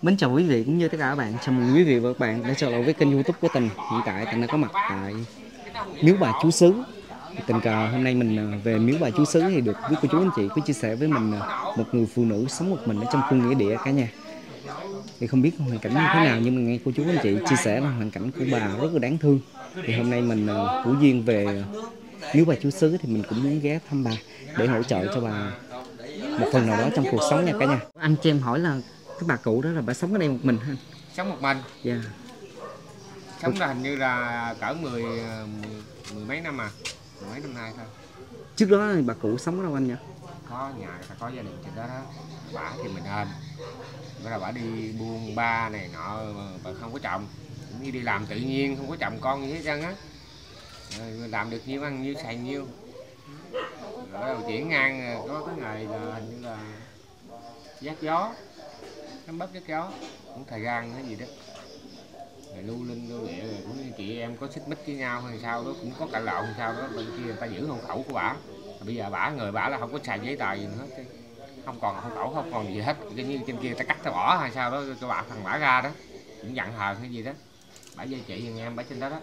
Mến chào quý vị cũng như tất cả các bạn. Chào mừng quý vị và các bạn đã trở lại với kênh YouTube của Tình. Hiện tại Tình đã có mặt tại Miếu Bà Chúa Xứ. Tình cờ hôm nay mình về Miếu Bà Chúa Xứ thì được quý cô chú anh chị có chia sẻ với mình một người phụ nữ sống một mình ở trong khu nghĩa địa cả nhà. Thì không biết hoàn cảnh như thế nào nhưng mà nghe cô chú anh chị chia sẻ là hoàn cảnh của bà rất là đáng thương. Thì hôm nay mình hữu duyên về Miếu Bà Chúa Xứ thì mình cũng muốn ghé thăm bà để hỗ trợ cho bà một phần nào đó trong cuộc sống nha cả nhà. Anh cho em hỏi là cái bà cụ đó là bà sống ở đây một mình hả? Sống một mình. Dạ. Sống là hình như là cỡ mười mấy năm mười mấy năm nay thôi. Trước đó thì bà cụ sống ở đâu anh nhỉ? Có nhà người ta có gia đình trên đó đó. Bả thì mình hên. Bữa là bả đi buôn ba này nọ, bà không có chồng, cũng như đi làm tự nhiên, không có chồng con gì hết trơn á. Rồi làm được nhiêu ăn nhiêu xài nhiêu. Rồi đầu chuyển ngang có cái ngày là hình như là vác gió, nắm bắt vác gió, cũng thời gian cái gì đó. Rồi lưu linh lưu địa rồi cũng như chị em có xích mích với nhau hay sao đó, cũng có cãi lộn sao đó, bên kia người ta giữ hộ khẩu của bả. Bây giờ người bả là không có xài giấy tờ gì nữa hết, không còn hộ khẩu, không còn gì hết, cái như trên kia người ta cắt ta bỏ hay sao đó cho bả thằng bả ra đó, cũng giận hờn cái gì đó, bả với chị anh em bả trên đó đó.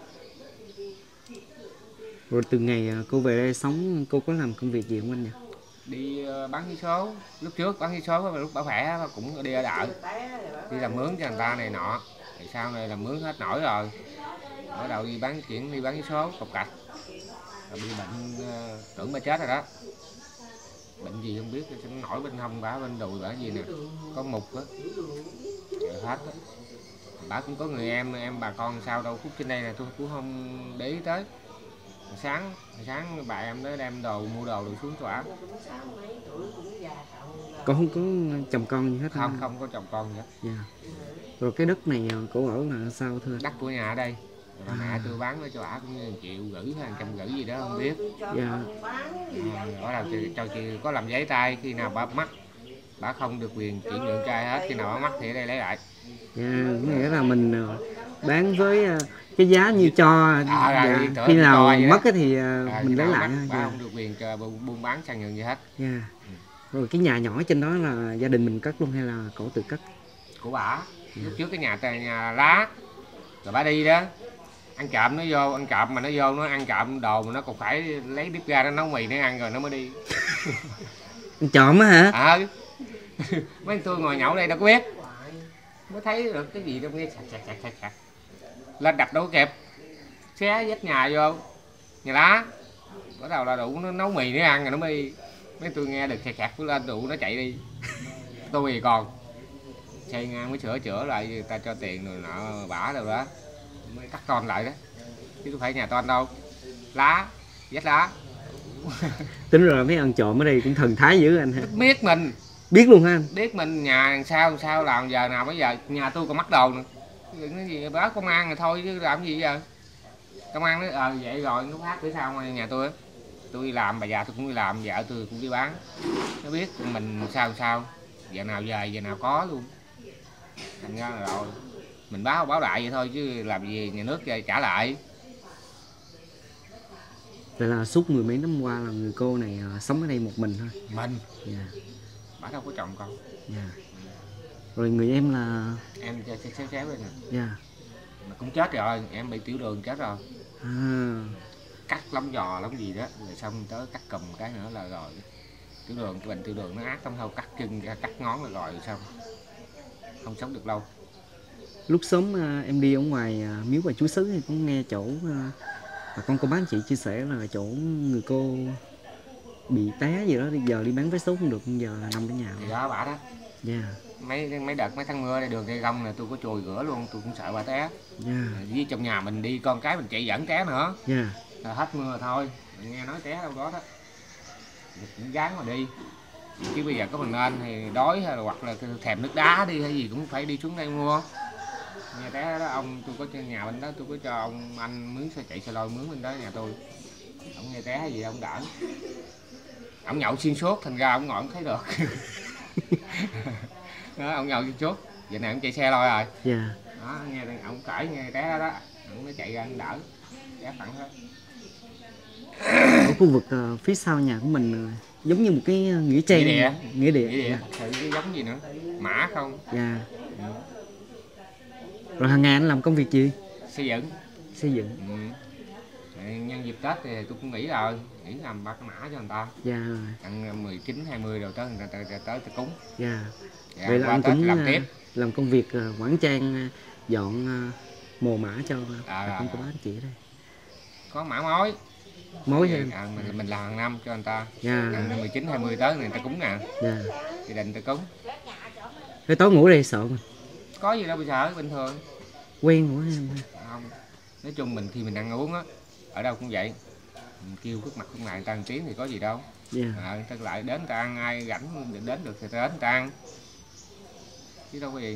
Rồi từ ngày cô về đây sống cô có làm công việc gì không anh nhỉ? Đi bán vé số, lúc trước bán vé số lúc bả khỏe cũng đi ở đợ, đi làm mướn cho người ta này nọ, thì sau này làm mướn hết nổi rồi, bắt đầu đi bán vé số cọc cạch, rồi bị bệnh, tưởng bà chết rồi đó, bệnh gì không biết, nó nổi bên hông bả, bên đùi bả gì nè, có mục á, hết á. Bả cũng có người em bà con sao đâu, khúc trên đây là tôi cũng không để ý tới. Sáng bà em đó đem mua đồ xuống cho bả. Con không có chồng con gì hết Không, không có chồng con gì hết. Dạ. Rồi cái đất này cổ ở là sao thưa? Đất của nhà ở đây. Rồi mẹ tôi bán cho bả cũng như 1 triệu rưỡi hay 100 rưỡi gì đó không biết. Dạ. Bắt đầu cho chị có làm giấy tay, khi nào bả mắc bả không được quyền chuyển nhượng cho ai hết, khi nào bả mắc thì ở đây lấy lại. Dạ, nghĩa là mình bán với cái giá như cho, dạ. Khi nào mất thì mình lấy lại. Bả không được quyền cho buôn bán sang nhượng gì hết. Dạ. Rồi cái nhà nhỏ trên đó là gia đình mình cất luôn hay là cổ tự cất? Của bả. Lúc trước cái nhà lá, rồi bả đi đó, ăn trộm nó vô, ăn trộm mà nó vô nó ăn trộm đồ mà nó còn phải lấy bếp ga nó nấu mì nó ăn rồi nó mới đi. Ăn trộm á hả? Mấy tôi ngồi nhậu đây đâu có biết, mới thấy được cái gì đâu, nghe sạc lên đập đâu có kịp, xé vách nhà vô, nhà lá, bắt đầu là đủ nó nấu mì nó ăn rồi nó mới đi. Mấy tôi nghe được sạc lên đủ nó chạy đi. Tôi thì còn xây ngang mới chữa lại, người ta cho tiền rồi nọ bả đâu đó mới cắt con lại đó, chứ không phải nhà toan đâu, lá vách lá. Tính rồi mấy ăn trộm ở đây cũng thần thái dữ anh ha. Biết mình, biết luôn ha anh. Biết mình nhà sao làm giờ nào, bây giờ nhà tôi còn mắc đồ nữa, cái gì báo công an rồi thôi chứ làm gì giờ. Công an nói vậy rồi nó phát phía sau ngoài nhà tôi á, tôi đi làm, bà già tôi cũng đi làm, vợ tôi cũng đi bán, nó biết mình sao giờ nào về giờ nào có luôn, thành ra là rồi mình báo đại vậy thôi chứ làm gì nhà nước trả lại. Vậy là suốt 10 mấy năm qua là người cô này sống ở đây một mình thôi. Mình. Dạ. Bả đâu có chồng con. Dạ. Rồi người em là em xéo lên nè. Dạ. Mà cũng chết rồi, em bị tiểu đường chết rồi. Cắt lóng giò lóng gì đó, rồi xong tới cắt cùm cái nữa là rồi. Bệnh tiểu đường nó ác lắm, thôi cắt chân cắt ngón là rồi xong. Không sống được lâu. Lúc sớm em đi ở ngoài Miếu Bà Chúa Xứ thì cũng nghe chỗ bà con cô bác chị chia sẻ là chỗ người cô bị té gì đó, giờ đi bán vé số không được, giờ nằm ở nhà. Thì đó bả đó. Dạ. Mấy đợt mấy tháng mưa đây đường cây gông này tôi có chùi rửa luôn, tôi cũng sợ bà té. Với trong nhà mình đi con cái mình chạy dẫn té nữa. Rồi hết mưa thôi, mình nghe nói té đâu đó đó, cũng gán mà đi, chứ bây giờ có mình lên thì đói hay là hoặc là thèm nước đá đi hay gì cũng phải đi xuống đây mua. Nghe té đó, ông tôi có trên nhà bên đó, tôi có cho ông anh mướn xe chạy xe lôi mướn bên đó nhà tôi, ông nghe té hay gì ông đỡ, ông nhậu xuyên suốt thành ra ông ngồi không thấy được. Đó, ông nhậu xuyên suốt, giờ này ông chạy xe lôi rồi. Đó, nghe ông cãi nghe té đó, ông mới chạy ra ông đỡ, té phẳng hết. Ở khu vực phía sau nhà của mình giống như một cái nghĩa trang, nghĩa địa. Thử cái giống gì nữa, mã không? Rồi hàng ngày anh làm công việc gì? Xây dựng. Xây dựng. Ừ. Nhân dịp Tết thì tôi cũng nghỉ rồi, nghỉ làm 3 cái mã cho người ta. Dạ. Ăn 19, 20 rồi tới người ta tới cúng. Dạ. Dạ, Vậy là qua anh Tết cũng làm tiếp. làm công việc quản trang, dọn mồ mã cho bà con của bác anh chị đây. Có mã mối. Mối Vậy, em. mình làm hàng năm cho người ta. Dạ. 19, 20 tới người ta cúng nè. Dạ. Gia đình ta cúng. Thế tối ngủ đây sợ không? Có gì đâu bây giờ bình thường. Quen ngủ em. Không. Nói chung mình khi mình ăn uống á, ở đâu cũng vậy. Mình kêu phước mặt phước lại người ta một tiếng thì có gì đâu. Dạ. Ta lại đến ta ăn, ai rảnh đến được thì ta đến ta ăn. Chứ đâu có gì.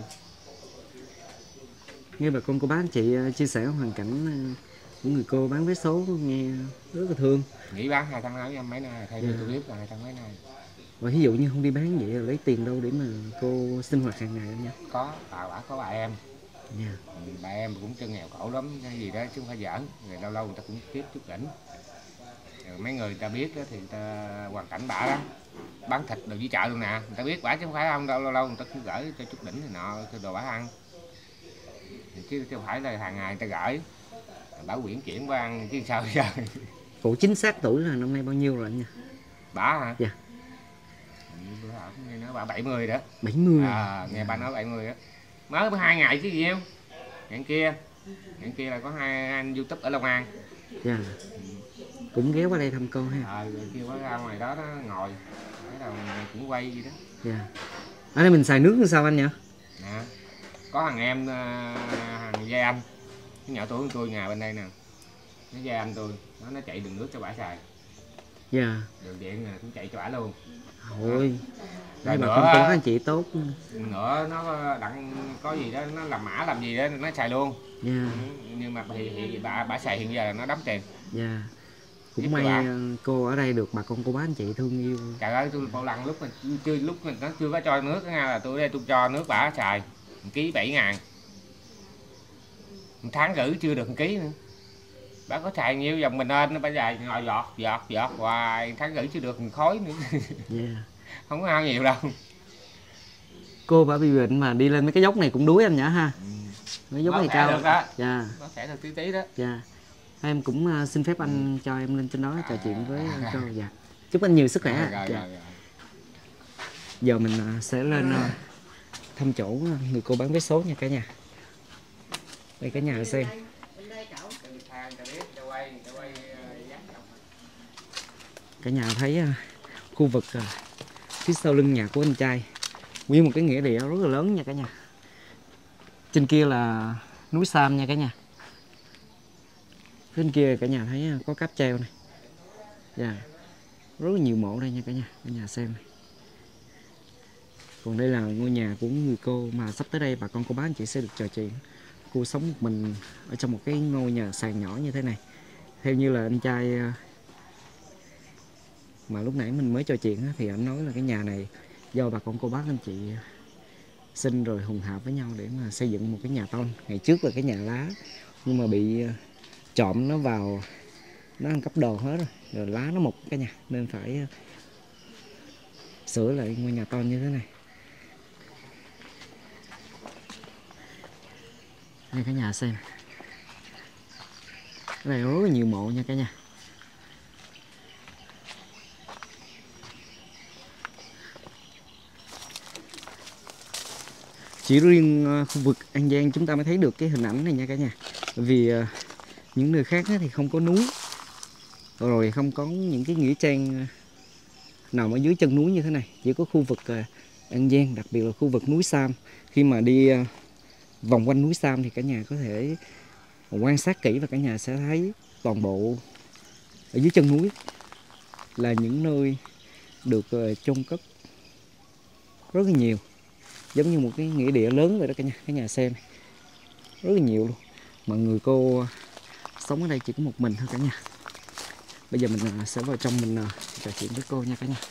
Nghe bà con của bác anh chị chia sẻ hoàn cảnh của người cô bán vé số nghe rất là thương. Nghỉ bán 2 tháng mấy mấy nay, thay tôi biết là 2 tháng mấy nay. Và ví dụ như không đi bán vậy là lấy tiền đâu để mà cô sinh hoạt hàng ngày không nha? Có, có bà em. Dạ. Bà em cũng chân nghèo khổ lắm, cái gì đó chứ không phải giỡn. Rồi lâu lâu người ta cũng tiếp chút đỉnh. Rồi mấy người ta biết đó, thì người ta hoàn cảnh bả đó. Bán thịt đồ dưới chợ luôn nè, người ta biết bả chứ không phải không, lâu lâu người ta cũng gửi cho chút đỉnh này nọ cho đồ bả ăn. Chứ không phải là hàng ngày người ta gửi. Bả quyển chuyển qua ăn chứ sao giờ. Cụ chính xác tuổi là năm nay bao nhiêu rồi anh nha? Bả hả? Dạ. Bữa nghe nói bà 70 đó. 70. Nghe bà nói 70 đó. Mới 2 ngày chứ gì đâu. Hẹn kia là có 2 anh YouTube ở Long An. Dạ. Cũng ghé qua đây thăm cô ha. Rồi kêu bà ra ngoài đó nó ngồi. Cái đầu cũng quay gì đó. Dạ. Ở đây mình xài nước như sao anh nhỉ? Nè. Có thằng em thằng Gia Anh. Cái nhỏ tuổi của tôi nhà bên đây nè. Nó Gia Anh tôi, nó chạy đường nước cho bả xài. Dạ. Đường điện cũng chạy cho bả luôn. Ôi. Đây bà nữa, con có anh chị tốt. Nữa nó có gì đó nó làm mã làm gì đó nó xài luôn. Dạ. Nhưng mà thì bà xài hiện giờ là nó đóng tiền. Dạ. Cũng may cô ở đây được bà con cô bác anh chị thương yêu. Trời ơi, tôi một lần lúc mà nó chưa có cho nước nha, là tôi đây tôi cho nước bả xài 1 ký 7.000. 1 tháng rưỡi chưa được 1 ký nữa. Bả có xài nhiêu dòng mình lên nó bả dài ngồi giọt hoài, 1 tháng rưỡi chưa được 1 khối nữa. Yeah. Không có ăn nhiều đâu. Cô bả bị bệnh mà đi lên mấy cái dốc này cũng đuối anh nhỉ ha. Mấy dốc này cao. Được đó. Dạ. Nó sẽ được tí đó. Dạ. Em cũng xin phép anh cho em lên trên đó trò chuyện với cô. Dạ. Chúc anh nhiều sức khỏe. Dạ. Giờ mình sẽ lên thăm chỗ người cô bán vé số nha cả nhà. Đây cả nhà xem. Cả nhà thấy khu vực phía sau lưng nhà của anh trai nguyên một cái nghĩa địa rất là lớn nha cả nhà. Trên kia là núi Sam nha cả nhà. Bên kia cả nhà thấy có cáp treo này. Dạ. Rất là nhiều mộ đây nha cả nhà xem này. Còn đây là ngôi nhà của người cô mà sắp tới đây bà con cô bác anh chị sẽ được trò chuyện. Cô sống một mình ở trong một cái ngôi nhà sàn nhỏ như thế này. Theo như là anh trai mà lúc nãy mình mới trò chuyện thì anh nói là cái nhà này do bà con cô bác anh chị sinh rồi hùng hạp với nhau để mà xây dựng một cái nhà tôn. Ngày trước là cái nhà lá nhưng mà bị trộm nó vào, nó ăn cắp đồ hết rồi lá nó mục cả nhà nên phải sửa lại ngôi nhà tôn như thế này. Đây cả nhà xem. Ở đây rất là nhiều mộ nha cả nhà. Chỉ riêng khu vực An Giang chúng ta mới thấy được cái hình ảnh này nha cả nhà. Bởi vì những nơi khác thì không có núi, rồi không có những cái nghĩa trang nằm ở dưới chân núi như thế này. Chỉ có khu vực An Giang, đặc biệt là khu vực núi Sam. Khi mà đi vòng quanh núi Sam thì cả nhà có thể quan sát kỹ và cả nhà sẽ thấy toàn bộ ở dưới chân núi là những nơi được chôn cất rất là nhiều, giống như một cái nghĩa địa lớn vậy đó cả nhà xem rất là nhiều luôn. Mà người cô sống ở đây chỉ có một mình thôi cả nhà. Bây giờ mình sẽ vào trong mình trò chuyện với cô nha cả nhà.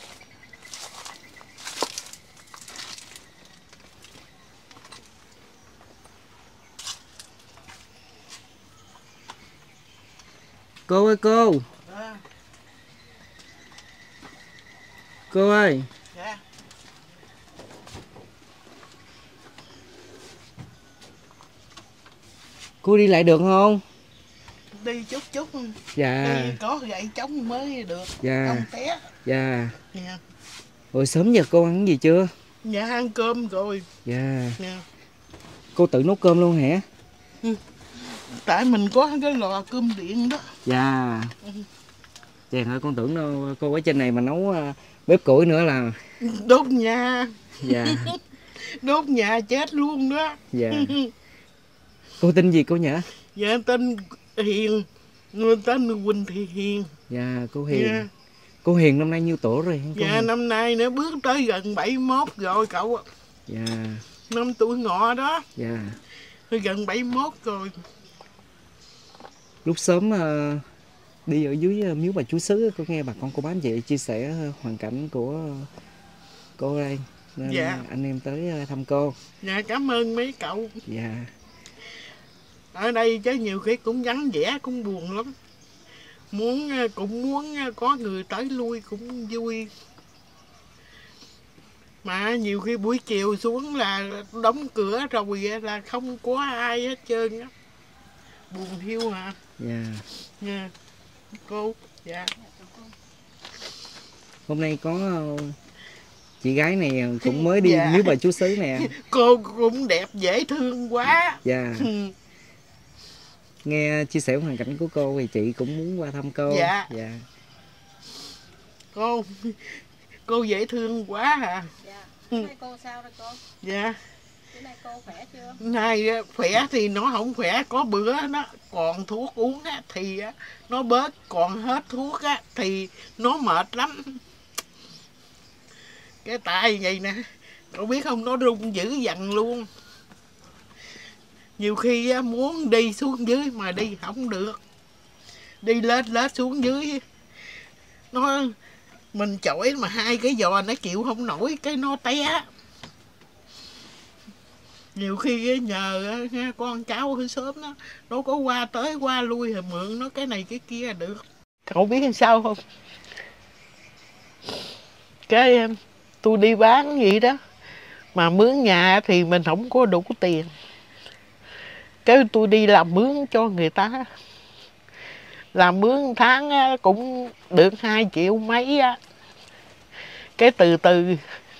Cô ơi cô. Cô ơi. Cô đi lại được không? Đi chút chút. Dạ. Đi có gậy chống mới được. Dạ. Không té. Dạ. Dạ. Rồi sớm giờ cô ăn gì chưa? Dạ ăn cơm rồi. Dạ. Dạ. Cô tự nấu cơm luôn hả? Tại mình có cái lò cơm điện đó. Dạ. Chàng ơi, con tưởng đâu cô ở trên này mà nấu bếp củi nữa là... Đốt nhà. Dạ. Đốt nhà chết luôn đó. Dạ. Cô tên gì cô nhỉ? Dạ tên Hiền. Người tên Quỳnh Thị Hiền. Dạ, cô Hiền. Dạ. Cô Hiền năm nay nhiêu tuổi rồi hả cô? Dạ Hiền? năm nay nó bước tới gần 71 rồi cậu. Dạ. Năm tuổi ngọ đó. Dạ. Gần 71 rồi. Lúc sớm đi ở dưới miếu bà Chúa Xứ, có nghe bà con cô bác anh chị chia sẻ hoàn cảnh của cô đây, nên Dạ. anh em tới thăm cô. Dạ cảm ơn mấy cậu. Dạ. Ở đây chứ nhiều khi cũng vắng vẻ, cũng buồn lắm. Cũng muốn có người tới lui cũng vui. Mà nhiều khi buổi chiều xuống là đóng cửa rồi là không có ai hết trơn á. Buồn hiu hả? Dạ. Nha. Cô. Dạ. Hôm nay có chị gái này cũng mới đi Dạ. miếu bà Chúa Xứ nè. Cô cũng đẹp dễ thương quá. Dạ. Nghe chia sẻ hoàn cảnh của cô thì chị cũng muốn qua thăm cô. Dạ. Dạ. Cô dễ thương quá à. Dạ. Nay cô sao rồi cô? Dạ. Bữa nay cô khỏe chưa? Nay khỏe thì nó không khỏe, có bữa nó còn thuốc uống á, thì nó bớt, còn hết thuốc á, thì nó mệt lắm. Cái tay vậy nè, cậu biết không, nó rung dữ dằn luôn. Nhiều khi muốn đi xuống dưới mà đi không được. Đi lết xuống dưới, mình chổi mà hai cái giò nó chịu không nổi, cái nó té. Nhiều khi nhờ con cháu hơi sớm đó, nó có qua tới qua lui thì mượn nó cái này cái kia là được. Cậu biết sao không? Cái tôi đi bán vậy đó, mà mướn nhà thì mình không có đủ tiền. Cái tôi đi làm mướn cho người ta. Làm mướn tháng cũng được 2 triệu mấy á. Cái từ từ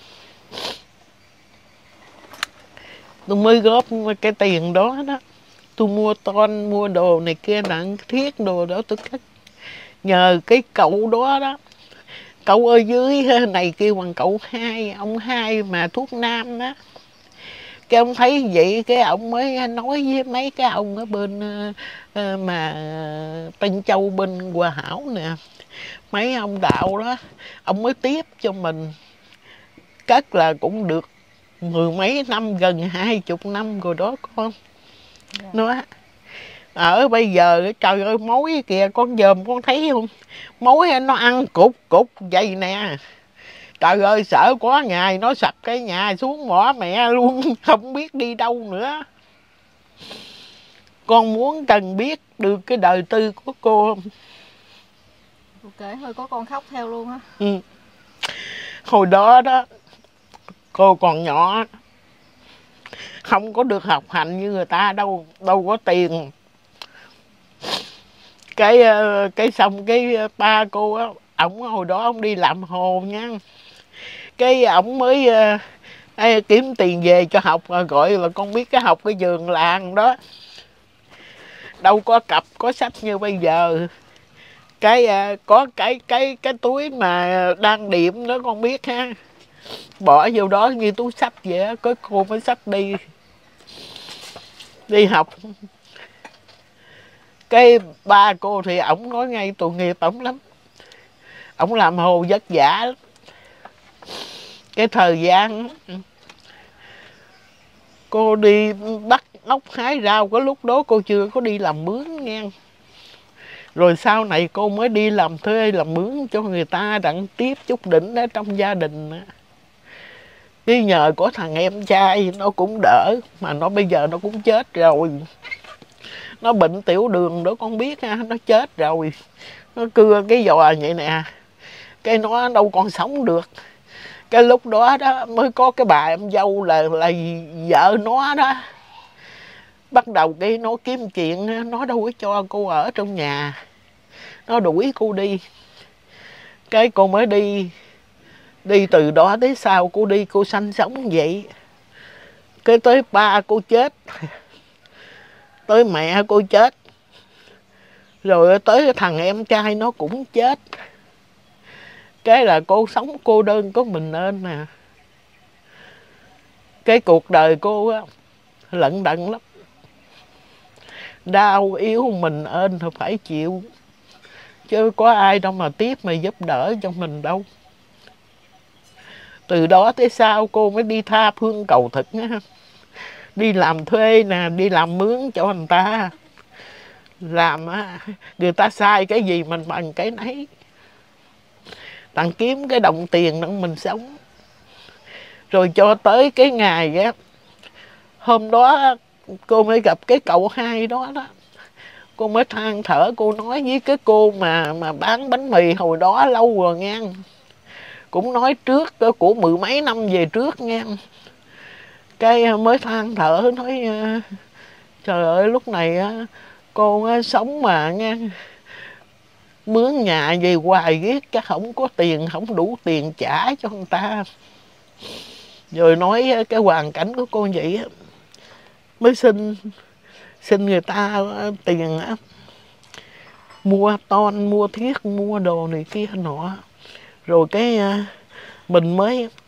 tôi mới góp cái tiền đó đó. Tôi mua ton, mua đồ này kia nặng thiết đồ đó tôi cất. Nhờ cái cậu đó đó. Cậu ở dưới này kêu bằng cậu hai, ông hai mà thuốc nam đó. Cái ông thấy vậy cái ông mới nói với mấy cái ông ở bên mà Tân Châu bên Hòa Hảo nè. Mấy ông đạo đó, ông mới tiếp cho mình. Cất là cũng được 10 mấy năm, gần 20 năm rồi đó con. Dạ. Nó ở bây giờ trời ơi mối kìa, con dòm con thấy không? Mối nó ăn cục vậy nè. Trời ơi sợ quá, ngày nó sập cái nhà xuống bỏ mẹ luôn, không biết đi đâu nữa. Con muốn cần biết được cái đời tư của cô không? Cô kể thôi có con khóc theo luôn á. Ừ. Hồi đó đó cô còn nhỏ, không có được học hành như người ta đâu, đâu có tiền. Cái xong cái ba cô á, ổng hồi đó ông đi làm hồ nha. Cái ổng mới kiếm tiền về cho học, gọi là con biết cái học cái vườn làng đó. Đâu có cặp có sách như bây giờ. Có cái túi mà đang điểm đó con biết ha. Bỏ vô đó như túi sách vậy á, có cô mới sách đi học. Cái ba cô thì ổng nói ngay tội nghiệp ổng lắm. Ổng làm hồ vất vả lắm. Cái thời gian cô đi bắt ốc hái rau, cái lúc đó cô chưa có đi làm mướn nha. Rồi sau này cô mới đi làm thuê làm mướn cho người ta đặng tiếp chút đỉnh ở trong gia đình. Cái nhờ có thằng em trai nó cũng đỡ, mà nó bây giờ nó cũng chết rồi. Nó bệnh tiểu đường đó con biết ha, nó chết rồi. Nó cưa cái giò vậy nè, cái nó đâu còn sống được. Cái lúc đó đó mới có cái bà em dâu là vợ nó đó. Bắt đầu cái nó kiếm chuyện, nó đâu có cho cô ở trong nhà, nó đuổi cô đi. Cái cô mới đi, đi từ đó tới sau cô đi cô sanh sống vậy. Cái tới ba cô chết, tới mẹ cô chết, rồi tới cái thằng em trai nó cũng chết. Cái là cô sống cô đơn có mình nên nè. Cái cuộc đời cô á lận đận lắm, đau yếu mình ơn thì phải chịu, chứ có ai đâu mà tiếp mà giúp đỡ cho mình đâu. Từ đó tới sau cô mới đi tha phương cầu thực á, đi làm thuê nè, đi làm mướn cho người ta. Làm á, người ta sai cái gì mình bằng cái nấy. Tặng kiếm cái đồng tiền để mình sống. Rồi cho tới cái ngày á, hôm đó cô mới gặp cái cậu hai đó đó. Cô mới than thở, cô nói với cái cô mà bán bánh mì hồi đó lâu rồi nghe. Cũng nói trước của 10 mấy năm về trước nghe. Cái mới than thở nói trời ơi lúc này cô sống mà nghe, mướn nhà về hoài ghét, cái không có tiền, không đủ tiền trả cho người ta. Rồi nói cái hoàn cảnh của cô vậy á, mới xin người ta tiền á, mua ton, mua thiết, mua đồ này kia nọ. Rồi cái mình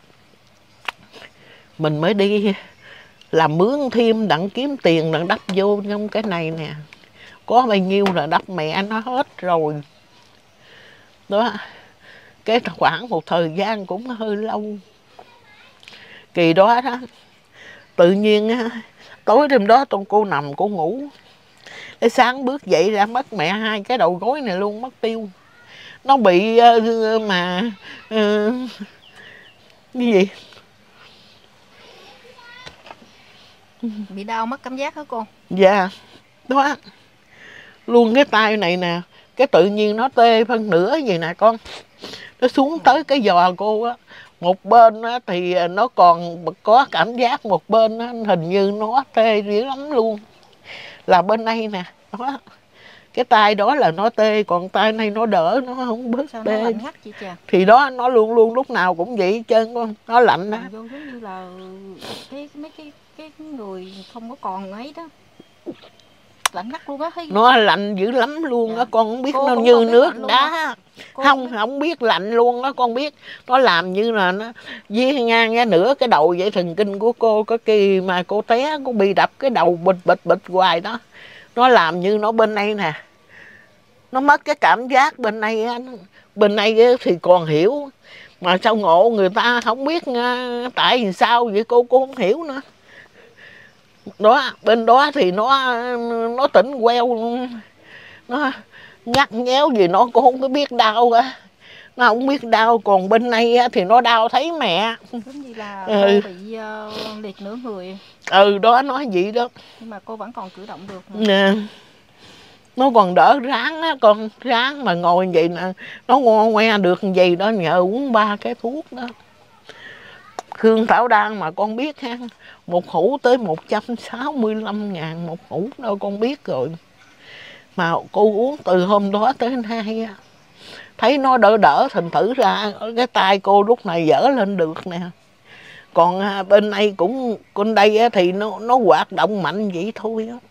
mới đi làm mướn thêm đặng kiếm tiền đặng đắp vô trong cái này nè. Có bao nhiêu là đắp mẹ nó hết rồi. Đó, cái khoảng một thời gian cũng hơi lâu. Kỳ đó đó, tự nhiên á, tối đêm đó cô nằm cô ngủ. Cái sáng bước dậy ra mất mẹ hai cái đầu gối này luôn, mất tiêu. Nó bị cái gì? Bị đau mất cảm giác hả cô? Dạ, đó. Luôn cái tay này nè, cái tự nhiên nó tê phân nửa gì nè con. Nó xuống tới cái giò cô á. Một bên á, thì nó còn có cảm giác, một bên á, hình như nó tê dữ lắm luôn. Là bên đây nè, đó. Cái tay đó là nó tê, còn tay này nó đỡ, nó không bớt sao tê. nó lạnh ngắt vậy chà? Thì đó, nó luôn luôn lúc nào cũng vậy hết trơn con, nó lạnh đó. Vô giống như là mấy cái người không có còn ấy đó. Lạnh ngắt luôn á. Nó lạnh dữ lắm luôn á, con không biết Cô nó cũng như không biết nước lạnh luôn đá. hả? Cô Không biết lạnh luôn á, con biết. Nó làm như là nó với ngang ra nửa cái đầu vậy thần kinh của cô. Có kỳ mà cô té, cô bị đập cái đầu bịch hoài đó. Nó làm như nó bên đây nè. Nó mất cái cảm giác bên này á. Bên này thì còn hiểu. Mà sao ngộ người ta không biết tại vì sao vậy cô không hiểu nữa. Đó, bên đó thì nó tỉnh queo luôn. Nó nhắc nhéo gì nó cũng không có biết đau cả. Nó không biết đau, còn bên này thì nó đau thấy mẹ. giống như là cô bị liệt nửa người. Đó nói vậy đó. Nhưng mà cô vẫn còn cử động được. Nè, nó còn đỡ ráng á con, ráng mà ngồi vậy nè, nó ngoe được vậy đó, nhờ uống 3 cái thuốc đó. Khương Thảo Đan mà con biết ha, một hũ tới 165.000 một hũ đâu con biết rồi. Mà cô uống từ hôm đó tới nay á, thấy nó đỡ thành thử ra cái tay cô lúc này dở lên được nè. Còn bên đây cũng, con đây thì nó hoạt động mạnh vậy thôi á.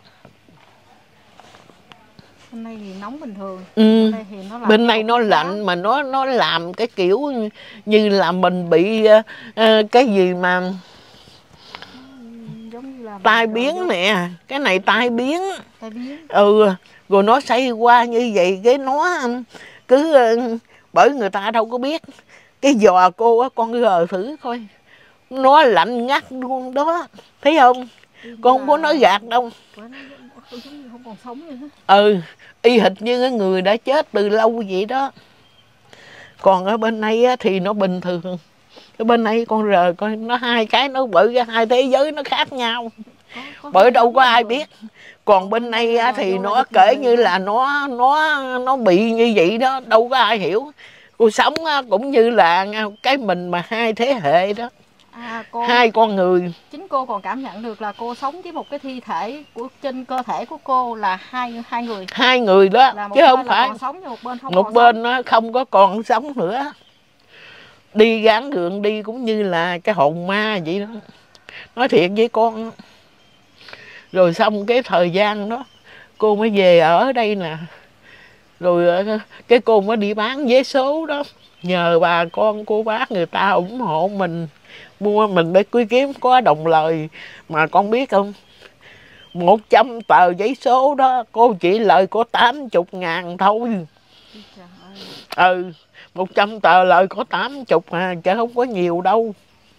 Bên này thì nóng bình thường. Ừ. Đây thì nó Bên này nó lạnh mà nó làm cái kiểu như là mình bị cái gì mà giống như là tai biến nè, cái này tai biến. Tai biến. Rồi nó xây qua như vậy cái nó cứ bởi người ta đâu có biết. Cái giò cô á, con gờ thử coi, nó lạnh ngắt luôn đó, thấy không? Con không có nói gạt đâu. Giống như không còn sống nữa. Y hệt như cái người đã chết từ lâu vậy đó. Còn ở bên này á, thì nó bình thường. Ở bên này con rờ coi, nó hai cái nó bởi ra hai thế giới nó khác nhau. Bởi đâu có ai biết. Còn bên này á, thì nó kể như là nó bị như vậy đó, đâu có ai hiểu. Cuộc sống á, cũng như là cái mình mà hai thế hệ đó. Cô, 2 con người. chính cô còn cảm nhận được là cô sống với một cái thi thể của trên cơ thể của cô là hai người. 2 người đó, là chứ không phải còn sống, một bên không một còn bên sống. nó không có còn sống nữa. Đi gắng gượng đi cũng như là cái hồn ma vậy đó. Nói thiệt với con. Rồi xong cái thời gian đó cô mới về ở đây nè. Rồi cái cô mới đi bán vé số đó. Nhờ bà con cô bác người ta ủng hộ mình, mua mình để quý kiếm có đồng lời. Mà con biết không, 100 tờ giấy số đó cô chỉ lời có 80.000 thôi. Ừ, 100 tờ lời có 80 à, chứ không có nhiều đâu.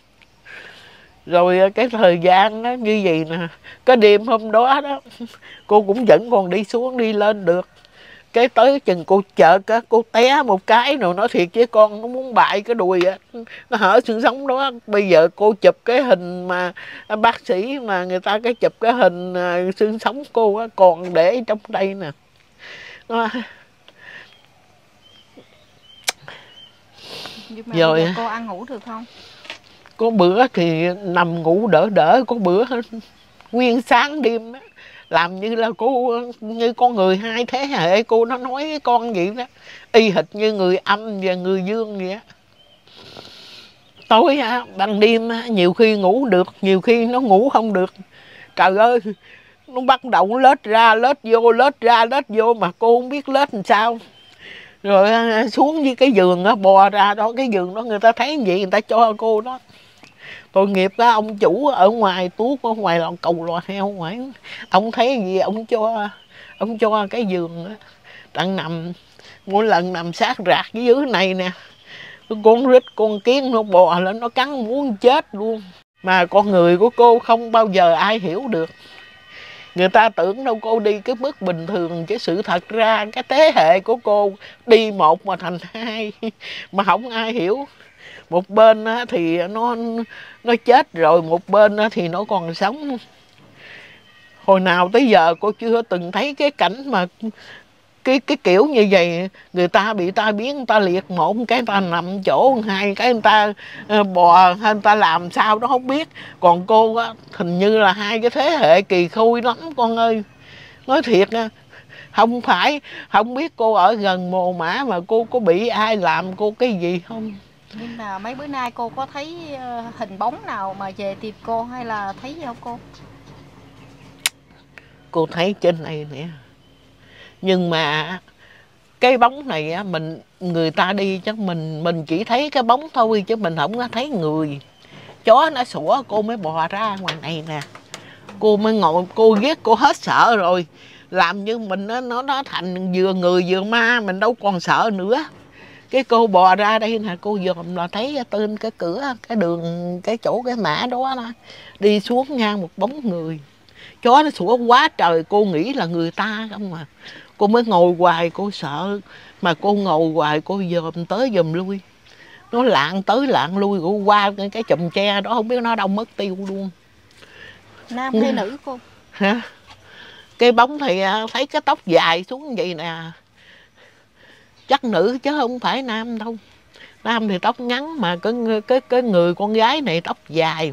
Rồi cái thời gian đó như vậy nè, cái đêm hôm đó đó cô cũng vẫn còn đi xuống đi lên được. Cái tới chừng cô chợt á, cô té một cái rồi, nói thiệt với con, nó muốn bại cái đùi á, nó hở xương sống đó. Bây giờ cô chụp cái hình mà bác sĩ mà người ta cái chụp cái hình xương sống cô á, còn để trong đây nè. Nhưng mà rồi bây giờ cô ăn ngủ được không? Có bữa thì nằm ngủ đỡ đỡ, có bữa nguyên sáng đêm đó, làm như là cô như con người 2 thế hệ. Cô nó nói với con vậy đó, y hệt như người âm và người dương vậy á. Tối ban đêm nhiều khi ngủ được, nhiều khi nó ngủ không được. Trời ơi, nó bắt đầu lết ra lết vô, lết ra lết vô mà cô không biết lết làm sao. Rồi xuống với cái giường đó, bò ra đó, cái giường đó người ta thấy gì người ta cho cô đó. Tội nghiệp đó, ông chủ ở ngoài tuốt ở ngoài lò cầu lò heo ngoài, ông thấy gì ông cho cái giường đó đang nằm. Mỗi lần nằm sát rạc dưới này nè, con rít con kiến nó bò lên nó cắn muốn chết luôn. Mà con người của cô không bao giờ ai hiểu được. Người ta tưởng đâu cô đi cái bước bình thường, chứ sự thật ra cái thế hệ của cô đi một mà thành 2 mà không ai hiểu. Một bên thì nó chết rồi, một bên thì nó còn sống. Hồi nào tới giờ cô chưa từng thấy cái cảnh mà cái kiểu như vậy. Người ta bị tai biến, người ta liệt một cái, người ta nằm chỗ 2 cái, người ta bò hay người ta làm sao đó không biết. Còn cô á, hình như là 2 cái thế hệ kỳ khui lắm con ơi. Nói thiệt nha, không phải không biết cô ở gần mồ mả mà cô có bị ai làm cô cái gì không. Nhưng mà mấy bữa nay cô có thấy hình bóng nào mà về tìm cô hay là thấy gì không cô? Cô thấy trên này nè. Nhưng mà cái bóng này á, người ta đi chứ mình chỉ thấy cái bóng thôi, chứ mình không có thấy người. Chó nó sủa cô mới bò ra ngoài này nè. Cô mới ngồi, cô ghét, cô hết sợ rồi. Làm như mình nó thành vừa người vừa ma, mình đâu còn sợ nữa. Cái cô bò ra đây nè, cô dòm là thấy tên cái cửa, cái đường, cái chỗ cái mã đó đó, đi xuống ngang một bóng người. Chó nó sủa quá trời, cô nghĩ là người ta không mà. Cô mới ngồi hoài, cô sợ. Mà cô ngồi hoài, cô dòm tới dòm lui. Nó lạng tới lạng lui, cô qua cái chùm tre đó, không biết nó đâu mất tiêu luôn. Nam hay nữ cô? Hả? Cái bóng thì thấy cái tóc dài xuống vậy nè. Chắc nữ chứ không phải nam đâu. Nam thì tóc ngắn, mà cái người con gái này tóc dài.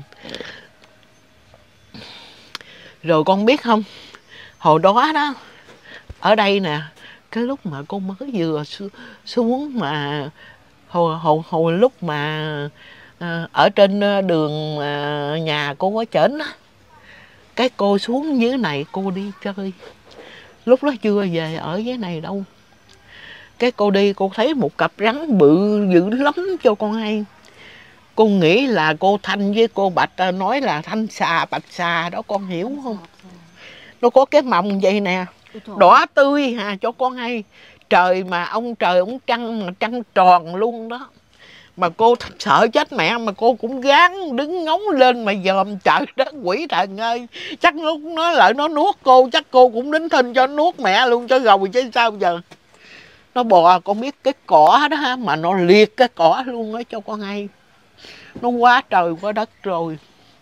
Rồi con biết không, hồi đó đó, ở đây nè, cái lúc mà cô mới vừa xuống mà hồi lúc mà ở trên đường nhà cô có chển á, cái cô xuống dưới này cô đi chơi. Lúc đó chưa về ở dưới này đâu. Cái cô đi, cô thấy một cặp rắn bự dữ lắm cho con hay. Cô nghĩ là cô Thanh với cô Bạch nói là thanh xà, bạch xà đó, con hiểu không? Nó có cái mồng vậy nè, đỏ tươi hà cho con hay. Trời mà ông trời ông trăng mà trăng tròn luôn đó. Mà cô sợ chết mẹ, mà cô cũng gán đứng ngóng lên mà dòm. Trời đất quỷ thần ơi, chắc lúc nó lại nó nuốt cô, chắc cô cũng đính thinh cho nuốt mẹ luôn cho rồi chứ sao giờ. Nó bò, con biết cái cỏ đó mà nó liệt cái cỏ luôn đó cho con hay. Nó quá trời quá đất rồi.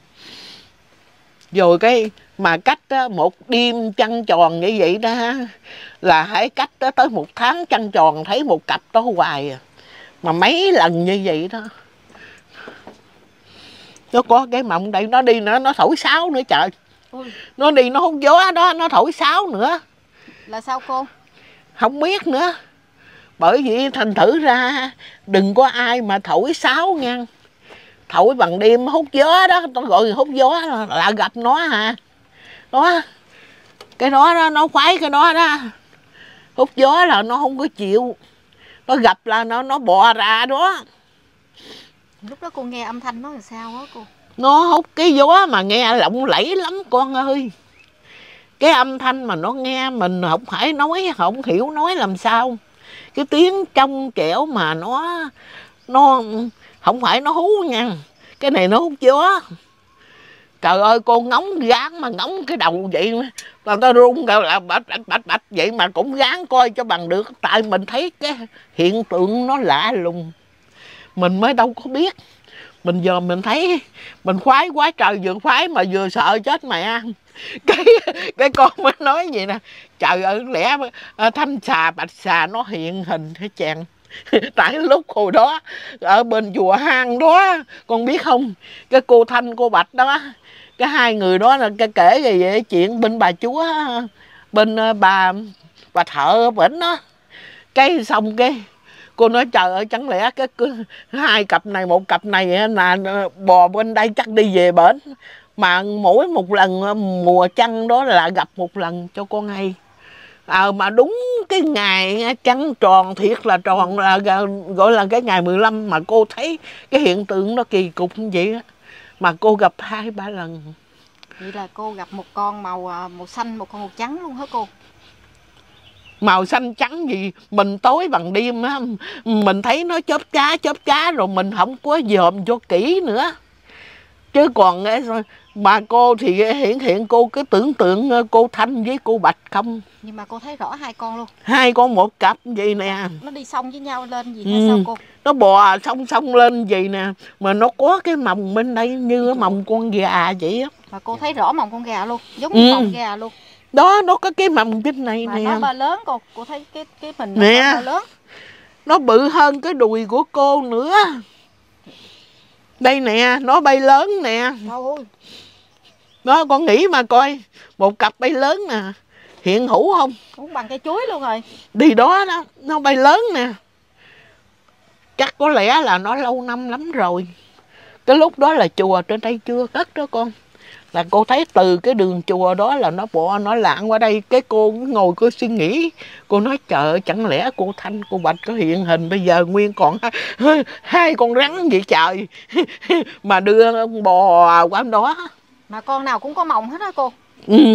Rồi cái mà cách một đêm trăng tròn như vậy đó là hãy cách tới 1 tháng trăng tròn thấy một cặp đó hoài à. Mà mấy lần như vậy đó. Nó có cái mộng đây, nó đi nữa, nó thổi sáo nữa trời. Ui. Nó đi nó hút gió đó, nó thổi sáo nữa. Là sao cô? Không biết nữa. Bởi vì thành thử ra đừng có ai mà thổi sáo nha. Thổi bằng đêm hút gió đó, tôi gọi hút gió là gặp nó hả. Đó. Cái đó nó khoái cái đó đó. Hút gió là nó không có chịu. Nó gặp là nó bò ra đó. Lúc đó cô nghe âm thanh nó làm sao á cô? Nó hút cái gió mà nghe lộng lẫy lắm con ơi. Cái âm thanh mà nó nghe mình không phải nói, không hiểu nói làm sao. Cái tiếng trong trẻo mà nó không phải nó hú nha. Cái này nó hút gió. Trời ơi cô ngóng gán mà ngóng cái đầu vậy mà ta run là bạch vậy mà cũng gán coi cho bằng được. Tại mình thấy cái hiện tượng nó lạ lùng. Mình mới đâu có biết. Mình giờ mình thấy mình khoái quá trời, vừa khoái mà vừa sợ chết mẹ. Cái con mới nói vậy nè. Trời ơi lẽ thanh xà bạch xà nó hiện hình hả chàng. Tại lúc hồi đó ở bên chùa Hang đó con biết không, cái cô Thanh cô Bạch đó, cái hai người đó là kể về chuyện bên bà chúa, bên bà thợ bển đó. Cái xong cái cô nói trời ơi chẳng lẽ cái hai cặp này, một cặp này là bò bên đây chắc đi về bển, mà mỗi một lần mùa trăng đó là gặp một lần cho con hay. Mà đúng cái ngày trăng tròn thiệt là tròn, là gọi là cái ngày 15 mà cô thấy cái hiện tượng nó kỳ cục như vậy á, mà cô gặp 2-3 lần. Vậy là cô gặp một con màu xanh, một con màu trắng luôn hả cô? Màu xanh trắng gì, mình tối bằng đêm á, mình thấy nó chớp chá rồi mình không có dòm cho kỹ nữa. Chứ còn mà cô thì hiện cô cái tưởng tượng cô Thanh với cô Bạch không. Nhưng mà cô thấy rõ hai con luôn. Hai con một cặp vậy nè. Nó đi song với nhau lên gì hay sao cô? Nó bò song lên vậy nè. Mà nó có cái mồng bên đây như cái mồng con gà vậy á. Mà cô thấy rõ mồng con gà luôn, giống như mồng gà luôn. Đó, nó có cái mồng trên này mà nè. Nó ba lớn cô thấy cái mình nè. Nó ba lớn. Nó bự hơn cái đùi của cô nữa. Đây nè, nó bay lớn nè. Thôi. Đó, con nghĩ mà coi, một cặp bay lớn nè, hiện hữu không? Cũng bằng cây chuối luôn rồi. Đi đó đó, nó bay lớn nè. Chắc có lẽ là nó lâu năm lắm rồi. Cái lúc đó là chùa trên đây chưa cất đó con. Là cô thấy từ cái đường chùa đó là nó bò, nó lạng qua đây. Cái cô ngồi cô suy nghĩ. Cô nói trời, chẳng lẽ cô Thanh, cô Bạch có hiện hình bây giờ nguyên còn hai con rắn vậy trời. Mà đưa bò qua đó. Mà con nào cũng có mồng hết á cô.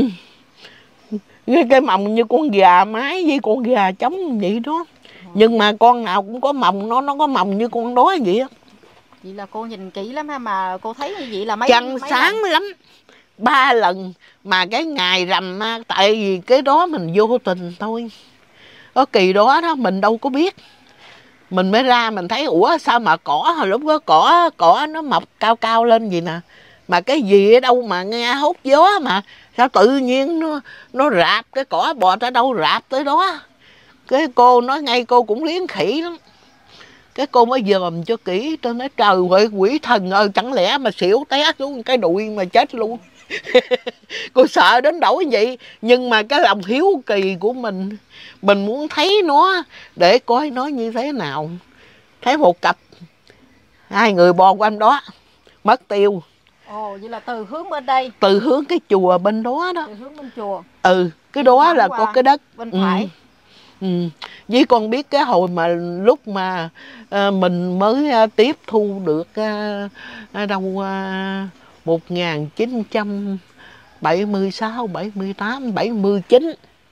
Cái mồng như con gà mái với con gà trống vậy đó. Nhưng mà con nào cũng có mồng, nó có mồng như con đó vậy á. Vậy là cô nhìn kỹ lắm ha, mà cô thấy như vậy là mấy sáng lần? Lắm. 3 lần. Mà cái ngày rằm, tại vì cái đó mình vô tình thôi. Ở kỳ đó đó mình đâu có biết. Mình mới ra mình thấy ủa sao mà cỏ hồi lúc đó cỏ nó mọc cao lên gì nè. Mà cái gì ở đâu mà nghe hút gió mà sao tự nhiên nó rạp cái cỏ, bò tới đâu rạp tới đó. Cái cô nói ngay, cô cũng liếng khỉ lắm. Cái cô mới dòm cho kỹ, tôi nói trời ơi quỷ thần ơi, chẳng lẽ mà xỉu té xuống cái đùi mà chết luôn. Cô sợ đến đổi vậy. Nhưng mà cái lòng hiếu kỳ của mình muốn thấy nó để coi nó như thế nào. Thấy một cặp hai người bò qua đó mất tiêu. Ồ, vậy là từ hướng bên đây, từ hướng cái chùa bên đó đó. Từ hướng bên chùa. Cái đó là có cái đất bên phải. Với con biết cái hồi mà lúc mà mình mới tiếp thu được đâu 1976, 78, 79.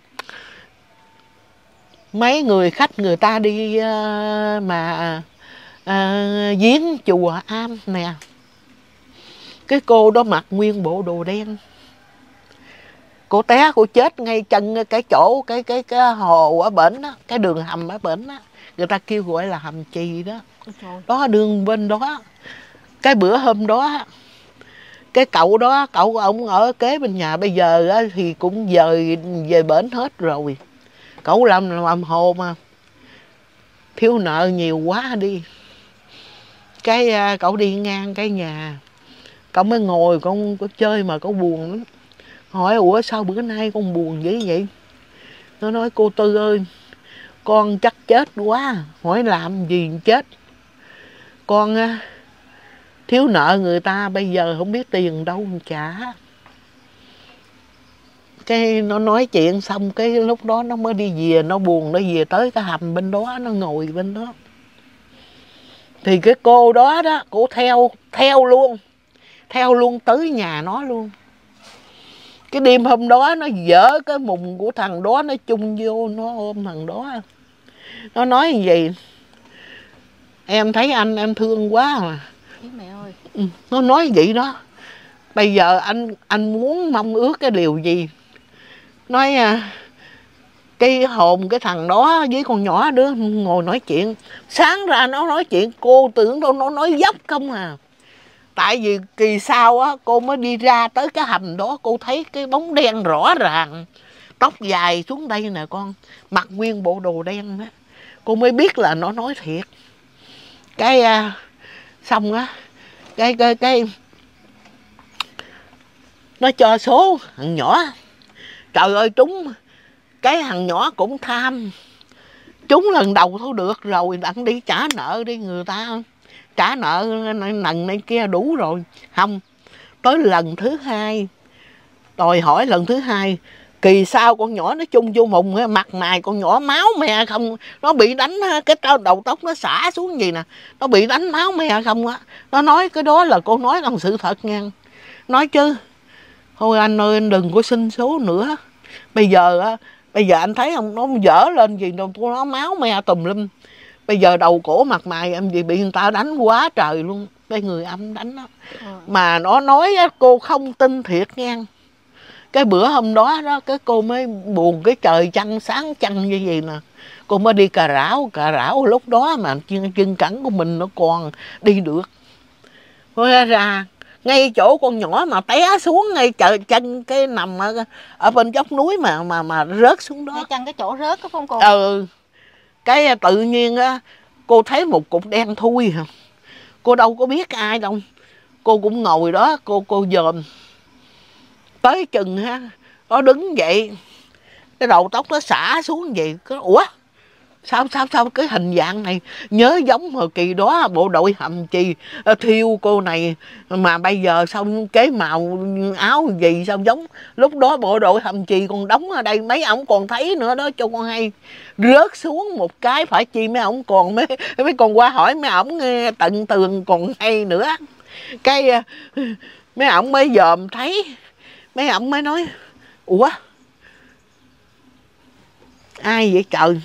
Mấy người khách người ta đi mà viếng chùa Am nè. Cái cô đó mặc nguyên bộ đồ đen. Cô té, cô chết ngay chân cái chỗ cái hồ ở bển đó, cái đường hầm ở bển đó. Người ta kêu gọi là hầm Chì đó. Đó đường bên đó. Cái bữa hôm đó cái cậu đó, ông ở kế bên nhà, bây giờ thì cũng về bển hết rồi. Cậu làm hồ mà thiếu nợ nhiều quá đi. Cái cậu đi ngang cái nhà Con mới ngồi con chơi mà con buồn lắm. Hỏi ủa sao bữa nay con buồn dữ vậy? Nó nói cô Tư ơi, con chắc chết quá. Hỏi làm gì chết? Con thiếu nợ người ta, bây giờ không biết tiền đâu trả. Cái nó nói chuyện xong cái lúc đó nó mới đi về, nó buồn, nó về tới cái hầm bên đó, nó ngồi bên đó. Thì cái cô đó đó, cô theo luôn tới nhà nó luôn. Cái đêm hôm đó nó dở cái mùng của thằng đó, nó chung vô, nó ôm thằng đó. Nó nói như vậy: em thấy anh em thương quá mà. Mẹ ơi. Nó nói vậy đó. Bây giờ anh muốn mong ước cái điều gì? Nói cái hồn cái thằng đó với con nhỏ đứa ngồi nói chuyện. Sáng ra nó nói chuyện, cô tưởng đâu nó nói dốc không à. Tại vì kỳ sau á, cô mới đi ra tới cái hầm đó, cô thấy cái bóng đen rõ ràng, tóc dài xuống đây nè con, mặc nguyên bộ đồ đen đó. Cô mới biết là nó nói thiệt. Cái xong á, cái nó cho số thằng nhỏ. Trời ơi, trúng. Cái thằng nhỏ cũng tham. Trúng lần đầu thôi được rồi, đặng đi trả nợ đi người ta. Trả nợ lần này kia đủ rồi. Không, tới lần thứ hai, đòi hỏi lần thứ hai. Kỳ sau con nhỏ nó chung vô mùng, mặt mày con nhỏ máu me không. Nó bị đánh, cái đầu tóc nó xả xuống gì nè, nó bị đánh máu me không á. Nó nói cái đó là cô nói là sự thật nha. Nói chứ thôi anh ơi, anh đừng có xin số nữa. Bây giờ anh thấy không, nó dở lên gì đâu, nó máu me tùm lum. Bây giờ đầu cổ mặt mày em gì bị người ta đánh quá trời luôn. Cái người âm đánh đó. Mà nó nói cô không tin thiệt nha. Cái bữa hôm đó đó, cái cô mới buồn, cái trời trăng sáng trăng như vậy nè. Cô mới đi cà rảo lúc đó mà chân cẳng của mình nó còn đi được. Thôi ra ngay chỗ con nhỏ mà té xuống ngay chân cái nằm ở bên dốc núi mà rớt xuống đó. Ngay chân cái chỗ rớt có không cô? Cái tự nhiên á, cô thấy một cục đen thui hả. Cô đâu có biết ai đâu. Cô cũng ngồi đó, cô dòm. Tới chừng ha, nó đứng dậy, cái đầu tóc nó xả xuống vậy. Ủa? Sao cái hình dạng này nhớ giống hồi kỳ đó bộ đội hầm chì thiêu cô này, mà bây giờ sao cái màu áo gì sao giống lúc đó bộ đội hầm chì còn đóng ở đây, mấy ổng còn thấy nữa đó cho con hay. Rớt xuống một cái phải chi mấy ổng còn mấy còn qua hỏi mấy ổng nghe tận tường còn hay nữa. Cái mấy ổng mới dòm thấy, mấy ổng mới nói ủa ai vậy trời.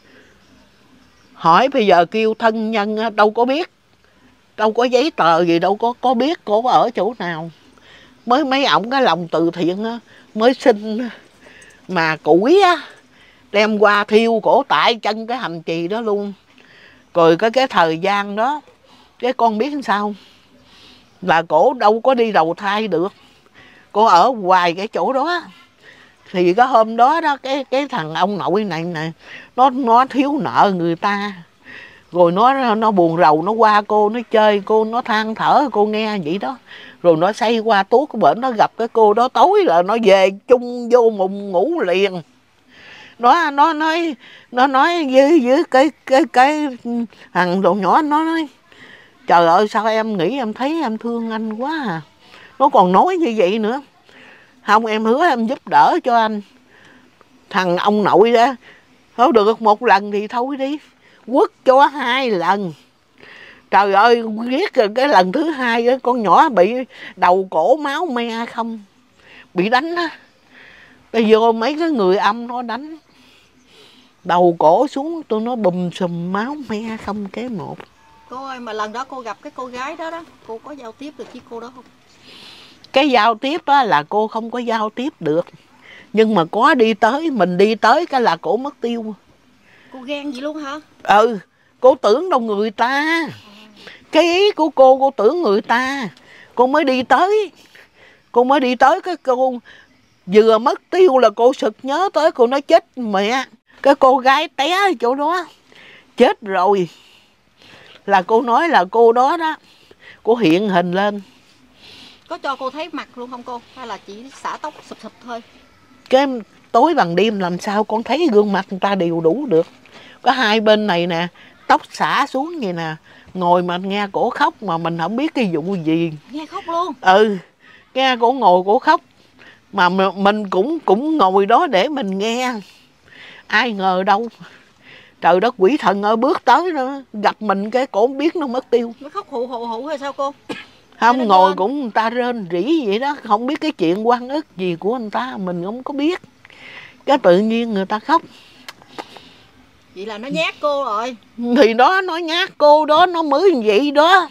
Hỏi bây giờ kêu thân nhân đâu có biết, đâu có giấy tờ gì đâu có biết cô ở chỗ nào. Mới mấy ổng cái lòng từ thiện mới xin mà củi đem qua thiêu cổ tại chân cái hầm chì đó luôn. Rồi cái thời gian đó, cái con biết sao là cổ đâu có đi đầu thai được, cô ở hoài cái chỗ đó. Thì cái hôm đó đó, cái thằng ông nội này nè, nó thiếu nợ người ta. Rồi nó buồn rầu, nó qua cô, nó chơi cô, nó than thở cô nghe vậy đó. Rồi nó xây qua tuốt của bển, nó gặp cái cô đó, tối là nó về chung vô mùng ngủ liền. Nó nói với cái thằng đồ nhỏ, nó nói trời ơi sao em nghĩ em thấy em thương anh quá à. Nó còn nói như vậy nữa. Không, em hứa em giúp đỡ cho anh. Thằng ông nội đó, không được một lần thì thôi đi, quất cho 2 lần. Trời ơi, ghét rồi. Cái lần thứ 2 con nhỏ bị đầu cổ máu me không, bị đánh á. Bây giờ mấy cái người âm nó đánh, đầu cổ xuống tôi nó bùm xùm máu me không cái một. Cô ơi, mà lần đó cô gặp cái cô gái đó đó, cô có giao tiếp được với cô đó không? Cái giao tiếp đó là cô không có giao tiếp được. Nhưng mà có đi tới, mình đi tới cái là cổ mất tiêu. Cô ghen vậy luôn hả? Cô tưởng đâu người ta. Cái ý của cô tưởng người ta. Cô mới đi tới. Cái cô vừa mất tiêu là cô sực nhớ tới, cô nói chết mẹ. Cái cô gái té ở chỗ đó, chết rồi. Là cô nói là cô đó đó, cô hiện hình lên. Có cho cô thấy mặt luôn không cô? Hay là chỉ xả tóc sụp sụp thôi? Cái tối bằng đêm làm sao con thấy gương mặt người ta đều đủ được. Có hai bên này nè, tóc xả xuống vậy nè, ngồi mà nghe cổ khóc mà mình không biết cái vụ gì. Nghe khóc luôn? Ừ, nghe cổ ngồi cổ khóc. Mà mình cũng ngồi đó để mình nghe. Ai ngờ đâu, trời đất quỷ thần ơi, bước tới đó, gặp mình cái cổ biết nó mất tiêu. Nó khóc hụ hụ hụ hay sao cô? Không, ngồi cũng người ta rên rỉ vậy đó, không biết cái chuyện oan ức gì của anh ta, mình không có biết. Cái tự nhiên người ta khóc. Vậy là nó nhát cô rồi. Thì đó, nó nhát cô đó, nó mới như vậy đó.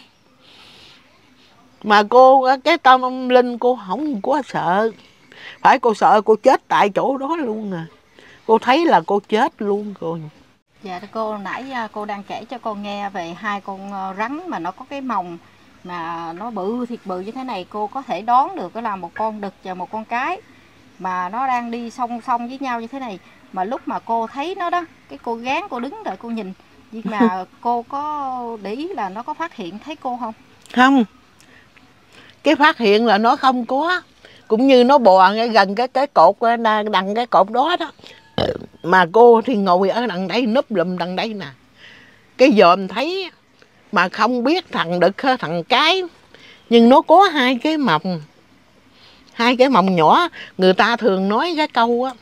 Mà cô, cái tâm linh cô không có sợ. Phải cô sợ cô chết tại chỗ đó luôn à. Cô thấy là cô chết luôn rồi. Dạ cô, nãy cô đang kể cho con nghe về hai con rắn mà nó có cái mồng mà nó bự thiệt bự như thế này. Cô có thể đoán được đó là một con đực và một con cái mà nó đang đi song song với nhau như thế này. Mà lúc mà cô thấy nó đó, cái cô gán cô đứng đợi cô nhìn. Nhưng mà cô có để ý là nó có phát hiện thấy cô không? Không. Cái phát hiện là nó không có. Cũng như nó bò gần cái cột, đằng cái cột đó đó. Mà cô thì ngồi ở đằng đây, núp lùm đằng đây nè. Cái dòm thấy mà không biết thằng đực hay thằng cái. Nhưng nó có hai cái mồng. Hai cái mồng nhỏ. Người ta thường nói cái câu á,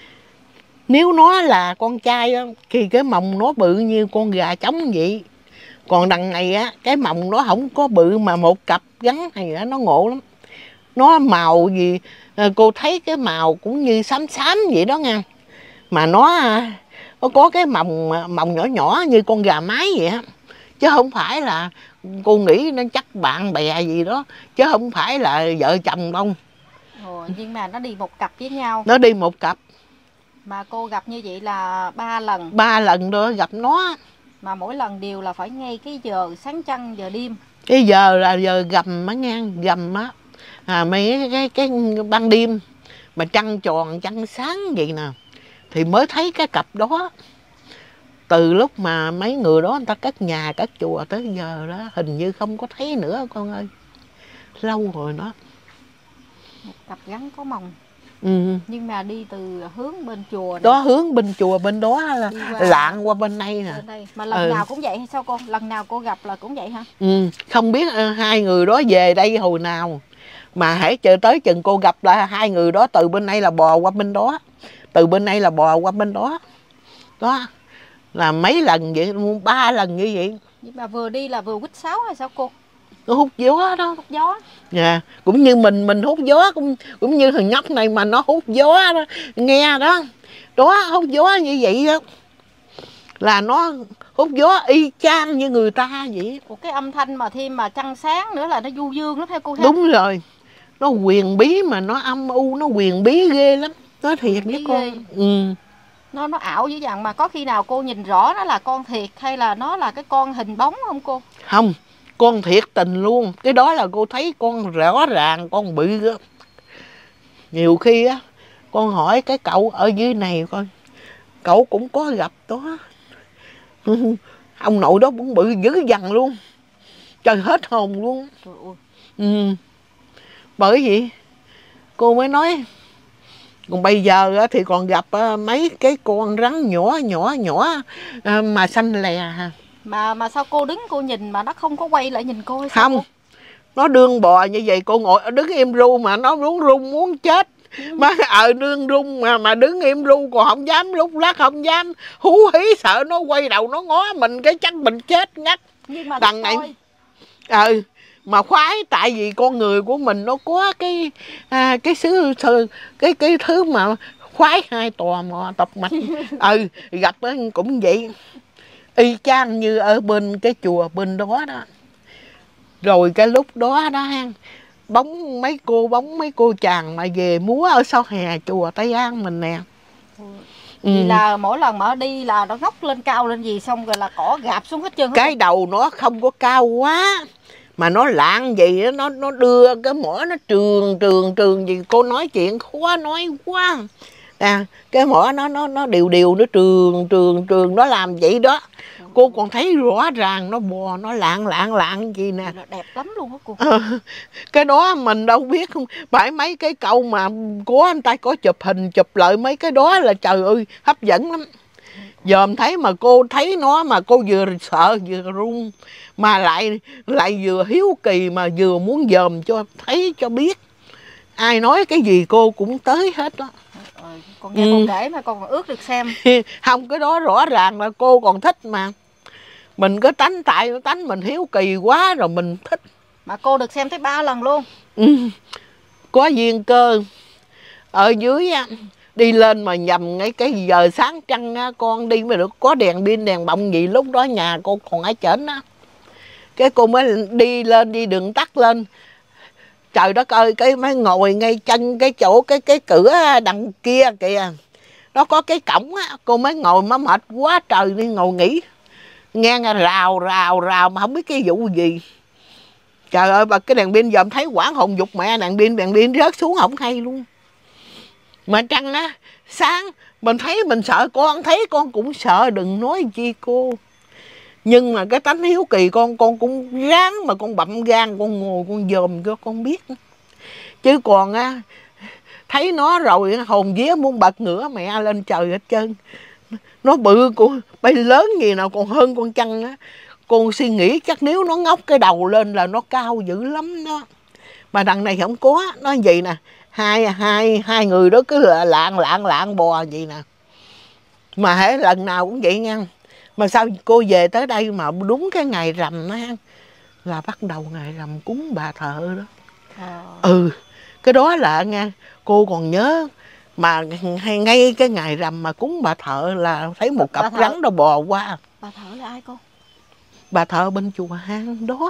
nếu nó là con trai á, thì cái mồng nó bự như con gà trống vậy. Còn đằng này á, cái mồng nó không có bự mà một cặp gắn này á, nó ngộ lắm. Nó màu gì, cô thấy cái màu cũng như xám xám vậy đó nha. Mà nó có cái mồng nhỏ nhỏ như con gà mái vậy á. Chứ không phải là, cô nghĩ nó chắc bạn bè gì đó. Chứ không phải là vợ chồng đâu. Ồ, nhưng mà nó đi một cặp với nhau. Nó đi một cặp. Mà cô gặp như vậy là 3 lần. 3 lần rồi gặp nó. Mà mỗi lần đều là phải ngay cái giờ sáng trăng, giờ đêm. Cái giờ là giờ gầm á ngang, gầm á. Mấy cái ban đêm mà trăng tròn, trăng sáng vậy nè. Thì mới thấy cái cặp đó. Từ lúc mà mấy người đó người ta cất nhà, cất chùa tới giờ đó, hình như không có thấy nữa con ơi. Lâu rồi đó. Một cặp gắn có mồng. Ừ. Nhưng mà đi từ hướng bên chùa này. Đó, hướng bên chùa bên đó là lạng qua bên đây nè. Bên đây. Mà lần nào cũng vậy hay sao cô? Lần nào cô gặp là cũng vậy hả? Ừ, không biết hai người đó về đây hồi nào. Mà hãy chờ tới chừng cô gặp là hai người đó từ bên đây là bò qua bên đó. Từ bên đây là bò qua bên đó. Đó. Là mấy lần vậy, 3 lần như vậy. Nhưng mà vừa đi là vừa quýt sáo hay sao cô? Nó hút gió đó. Hút gió. Dạ, cũng như mình hút gió, cũng như thằng nhóc này mà nó hút gió đó, nghe đó. Đó, hút gió như vậy đó. Là nó hút gió y chang như người ta vậy. Một cái âm thanh mà thêm mà trăng sáng nữa là nó du dương lắm theo cô ha. Đúng rồi. Nó huyền bí mà nó âm u, nó huyền bí ghê lắm. Nói thiệt với con. Ừ. Nó ảo dữ dằn, mà có khi nào cô nhìn rõ nó là con thiệt hay là nó là cái con hình bóng không cô? Không, con thiệt tình luôn. Cái đó là cô thấy con rõ ràng, con bự đó. Nhiều khi á, con hỏi cái cậu ở dưới này coi, cậu cũng có gặp đó. Ông nội đó cũng bự dữ dằn luôn. Trời, hết hồn luôn. Ừ. Bởi vậy cô mới nói. Còn bây giờ thì còn gặp mấy cái con rắn nhỏ mà xanh lè. Mà sao cô đứng cô nhìn mà nó không có quay lại nhìn cô hay sao? Không, nó đương bò như vậy, cô ngồi đứng im ru mà nó muốn run muốn chết. Má đương run mà đứng im ru còn không dám, lúc lát không dám hú hí, sợ nó quay đầu nó ngó mình cái chắc mình chết ngắt. Nhưng mà đằng này mà khoái, tại vì con người của mình nó có cái cái thứ mà khoái hai tò mò tập mạch. Gặp cũng vậy, y chang như ở bên cái chùa bên đó đó. Rồi cái lúc đó đó ha, bóng mấy cô chàng mà về múa ở sau hè chùa Tây An mình nè. Vì là mỗi lần mà đi là nó ngóc lên cao lên gì xong rồi là cỏ gạp xuống hết trơn. Cái đầu nó không có cao quá mà nó lạng gì đó, nó đưa cái mỏ nó trường gì, cô nói chuyện khó nói quá. Cái mỏ nó đều nó trường nó làm vậy đó. Cô còn thấy rõ ràng nó bò nó lạng gì nè. Là đẹp lắm luôn á cô. Cái đó mình đâu biết không. Phải mấy cái câu mà có anh ta có chụp hình chụp lại mấy cái đó là trời ơi hấp dẫn lắm. Dòm thấy mà cô thấy nó mà cô vừa sợ vừa run, mà lại vừa hiếu kỳ mà vừa muốn dòm cho thấy cho biết. Ai nói cái gì cô cũng tới hết đó. Con nghe con kể mà con còn ước được xem. Không, cái đó rõ ràng là cô còn thích mà. Mình có tại tánh mình hiếu kỳ quá rồi mình thích. Mà cô được xem tới 3 lần luôn. Có duyên cơ. Ở dưới á, đi lên mà nhầm ngay cái giờ sáng trăng á, con đi mà được có đèn pin đèn bọng gì, lúc đó nhà cô còn ở trển á. Cái cô mới đi lên, đi đường tắt lên. Trời đất ơi, cái mới ngồi ngay chân cái chỗ cái cửa đằng kia kìa. Nó có cái cổng á, cô mới ngồi mà mệt quá trời đi ngồi nghỉ. Nghe rào mà không biết cái vụ gì. Trời ơi, bà cái đèn pin dòm thấy quảng hồn dục mẹ, đèn pin rớt xuống không hay luôn. Mà trăng á, sáng mình thấy mình sợ, con thấy con cũng sợ, đừng nói chi cô. Nhưng mà cái tánh hiếu kỳ con cũng ráng mà con bậm gan, con ngồi con dòm cho con biết. Chứ còn á, thấy nó rồi hồn vía muốn bật ngửa mẹ lên trời hết trơn. Nó bự, bay lớn gì nào còn hơn con trăng á. Con suy nghĩ chắc nếu nó ngóc cái đầu lên là nó cao dữ lắm đó. Mà đằng này không có, nó vậy nè. Hai người đó cứ lạng bò vậy nè. Mà hễ lần nào cũng vậy nha. Mà sao cô về tới đây mà đúng cái ngày rằm á, là bắt đầu ngày rằm cúng bà Thợ đó. Cái đó là nha, cô còn nhớ. Mà ngay cái ngày rằm mà cúng bà Thợ là thấy một cặp rắn nó bò qua. Bà Thợ là ai cô? Bà Thợ bên chùa Hang đó.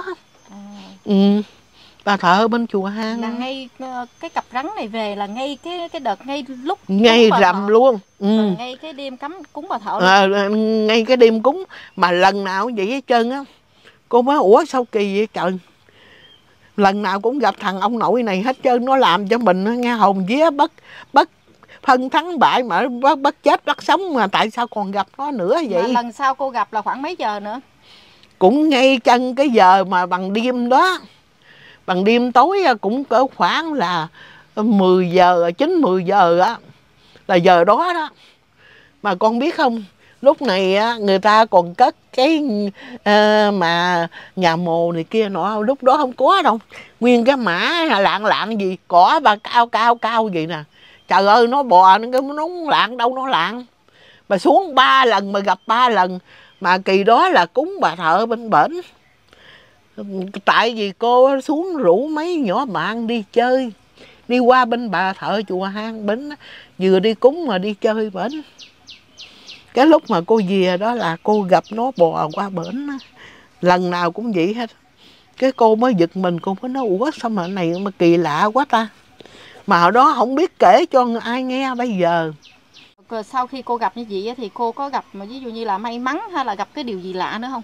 Bà Thợ bên chùa Hang. Là ngay cái cặp rắn này về là ngay cái đợt ngay lúc ngay rằm luôn. Ngay cái đêm cắm cúng bà Thợ luôn. Ngay cái đêm cúng. Mà lần nào vậy hết trơn á. Cô mới ủa sao kỳ vậy trời. Lần nào cũng gặp thằng ông nội này hết trơn. Nó làm cho mình nghe hồn vía bất phân thắng bại, mà bất chết bất sống, mà tại sao còn gặp nó nữa vậy? Mà lần sau cô gặp là khoảng mấy giờ nữa? Cũng ngay chân cái giờ mà bằng đêm đó. Bằng đêm tối cũng cỡ khoảng là 10 giờ, 9-10 giờ á. Là giờ đó đó. Mà con biết không, lúc này á, người ta còn cất cái mà nhà mồ này kia nọ, lúc đó không có đâu. Nguyên cái mã lạng gì, cỏ bà cao gì nè. Trời ơi, nó bò, nó lạng đâu nó lạng. Mà xuống 3 lần mà gặp 3 lần. Mà kỳ đó là cúng bà Thợ bên bển. Tại vì cô xuống rủ mấy nhỏ bạn đi chơi. Đi qua bên bà Thợ chùa Hang bển. Vừa đi cúng mà đi chơi bển. Cái lúc mà cô về đó là cô gặp nó bò qua bển. Lần nào cũng vậy hết. Cái cô mới giật mình, cô mới nói ủa sao mà này mà kỳ lạ quá ta. Mà hồi đó không biết kể cho ai nghe bây giờ. Sau khi cô gặp như vậy thì cô có gặp mà ví dụ như là may mắn hay là gặp cái điều gì lạ nữa không?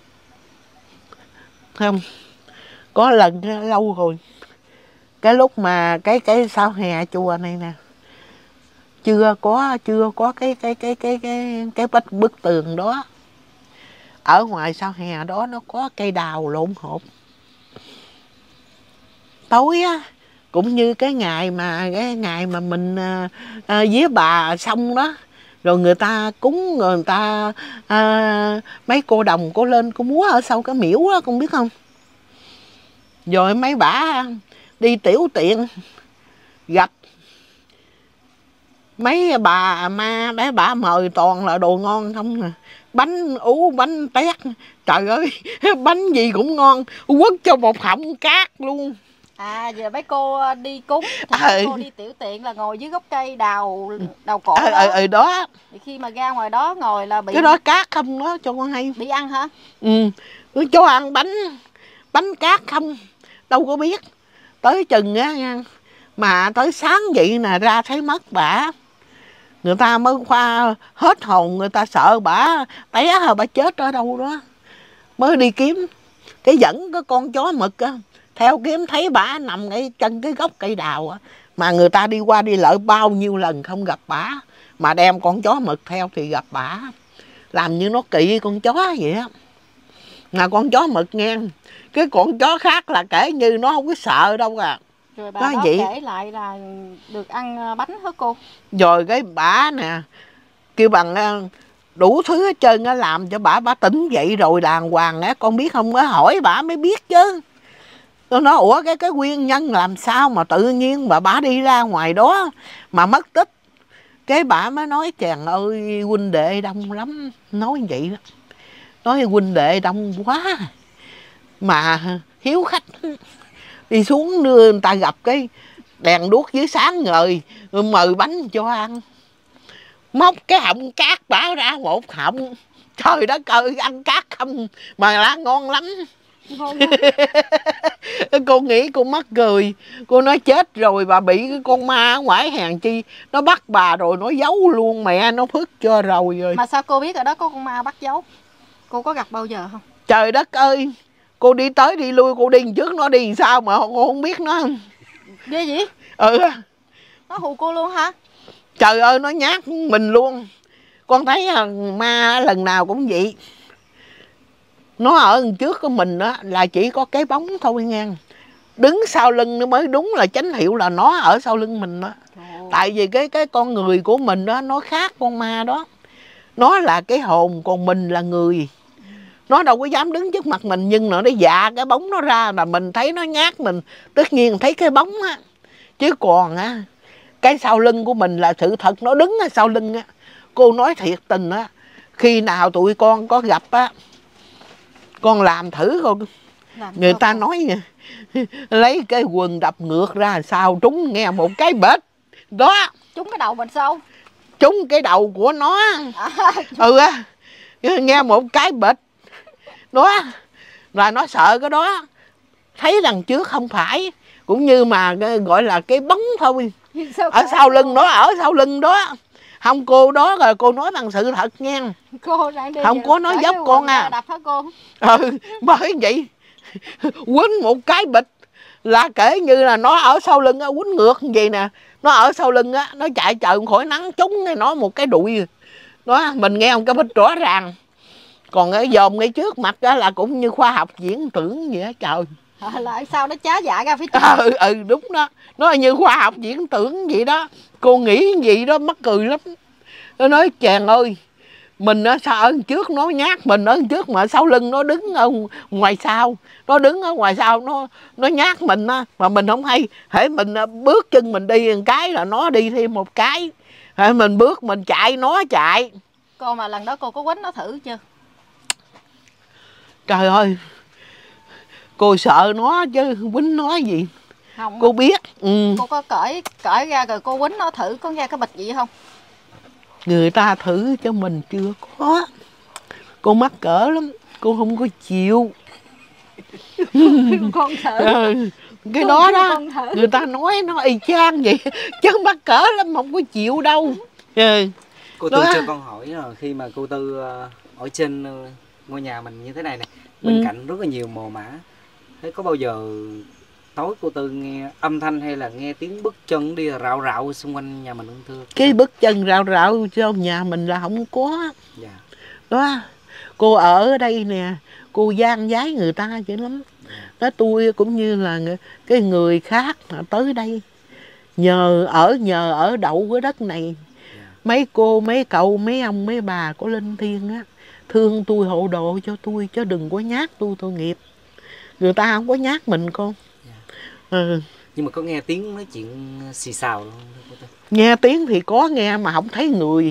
Không. Có lần lâu rồi. Cái lúc mà cái sau hè chùa này nè. Chưa có cái bức tường đó. Ở ngoài sau hè đó nó có cây đào lộn hộp. Tối á, cũng như cái ngày mà mình vía bà xong đó, rồi người ta cúng, rồi người ta mấy cô đồng cô lên cô múa ở sau cái miễu đó, con biết không? Rồi mấy bả đi tiểu tiện gặp mấy bà ma, mấy bả mời toàn là đồ ngon không nè. Bánh ú, bánh tét, trời ơi, bánh gì cũng ngon, quất cho một họng cát luôn. À, giờ mấy cô đi cúng thì mấy cô đi tiểu tiện là ngồi dưới gốc cây đào cổ đó. Đó. Thì khi mà ra ngoài đó ngồi là bị... Cái đó cát không đó, cho con hay. Bị ăn hả? Cho ăn bánh cát không, đâu có biết. Tới chừng á nha, mà tới sáng vậy nè ra thấy mất bả. Người ta mới khoa hết hồn, người ta sợ bả té hay bả chết ở đâu đó. Mới đi kiếm, cái dẫn cái con chó mực á, theo kiếm thấy bả nằm ngay chân cái gốc cây đào á. Mà người ta đi qua đi lại bao nhiêu lần không gặp bả, mà đem con chó mực theo thì gặp bả. làm như nó kỵ con chó vậy á. Mà con chó mực nghe, cái con chó khác là kể như nó không có sợ đâu à. Rồi bà Nói đó vậy. kể lại là được ăn bánh hả cô? Rồi cái bả nè, kêu bằng đủ thứ hết trơn á, làm cho bả tỉnh dậy rồi đàng hoàng á, con biết không á, hỏi bả mới biết chứ. Tôi nói ủa cái nguyên nhân làm sao mà tự nhiên mà bả đi ra ngoài đó mà mất tích. Cái bả mới nói chàng ơi huynh đệ đông lắm, nói vậy đó. Nói huynh đệ đông quá mà hiếu khách, đi xuống đưa người ta gặp cái đèn đuốc dưới sáng ngời, mời bánh cho ăn. Móc cái họng cát bả ra một họng, trời đất ơi ăn cát không mà lá ngon lắm. Ngon Cô nghĩ cô mắc cười, cô nói chết rồi bà bị cái con ma ở ngoài hèn chi nó bắt bà rồi nó giấu luôn mẹ nó phức cho rồi. Mà sao cô biết ở đó có con ma bắt giấu? Cô có gặp bao giờ không? Trời đất ơi, cô đi tới đi lui, cô đi trước nó đi sao mà cô không biết nó. Ghê gì? Ừ. Nó hù cô luôn hả? Trời ơi nó nhát mình luôn. Con thấy ma lần nào cũng vậy. Nó ở trước của mình đó là chỉ có cái bóng thôi nha. Đứng sau lưng nó mới đúng là chánh hiệu là nó ở sau lưng mình đó. Tại vì cái con người của mình đó nó khác con ma đó. Nó là cái hồn, còn mình là người. Nó đâu có dám đứng trước mặt mình, nhưng nó dạ cái bóng nó ra là mình thấy nó nhát mình. Tất nhiên thấy cái bóng á. Chứ còn á, cái sau lưng của mình là sự thật, nó đứng ở sau lưng á. Cô nói thiệt tình á, khi nào tụi con có gặp á, con làm thử con. Người ta nói nha, lấy cái quần đập ngược ra sao trúng nghe một cái bệt đó. Trúng cái đầu mình sao? Trúng cái đầu của nó. Ừ á, nghe một cái bệt đó là nó sợ cái đó. Thấy đằng trước không phải, cũng như mà gọi là cái bóng thôi. Ở sau lưng nó, ở sau lưng đó. Không cô đó rồi cô nói bằng sự thật nha. Cô đang đi không có nói dốc con à. Đập hả cô? Ừ, bởi vậy quýnh một cái bịch là kể như là nó ở sau lưng á, quýnh ngược như vậy nè. Nó ở sau lưng á, nó chạy trời khỏi nắng trúng nó một cái đụi đó, mình nghe một cái bịch rõ ràng. Còn cái dòm ngay trước mặt đó là cũng như khoa học diễn tưởng vậy á trời. Lại sao nó chá dạ ra phía trước? Đúng đó, nó như khoa học diễn tưởng vậy đó. Cô nghĩ gì đó mắc cười lắm. Nó nói chàng ơi, mình ở sao ở trước nó nhát mình ở trước mà sau lưng nó đứng ở ngoài sau. Nó đứng ở ngoài sau nó nhát mình á, mà mình không hay. Hễ mình bước chân mình đi một cái là nó đi thêm một cái. Hễ mình bước mình chạy nó chạy. Cô mà lần đó cô có quýnh nó thử chưa? Trời ơi, cô sợ nó chứ quýnh nó gì. Không. Cô biết. Cô có cởi ra rồi cô quýnh nó thử có ra cái bịch gì không? Người ta thử cho mình chưa có. Cô mắc cỡ lắm, cô không có chịu. Con thử. Cái đó đó người ta nói nó y chang vậy chứ mắc cỡ lắm không có chịu đâu. Cô Tư cho con hỏi là khi mà cô Tư ở trên ngôi nhà mình như thế này nè, bên cạnh rất là nhiều mồ mả, thế có bao giờ tối cô Tư nghe âm thanh hay là nghe tiếng bước chân đi rạo rạo xung quanh nhà mình không thưa? Cái bước chân rạo rạo trong nhà mình là không có. Dạ. Đó, cô ở đây nè, cô gian giái người ta dữ lắm. Đó, tôi cũng như là cái người khác tới đây nhờ ở đậu cái đất này. Mấy cô, mấy cậu, mấy ông, mấy bà có linh thiêng á, thương tôi hộ độ cho tôi chứ đừng có nhát tôi tội nghiệp. Người ta không có nhát mình con. Nhưng mà có nghe tiếng nói chuyện xì xào không? Nghe tiếng thì có nghe mà không thấy người.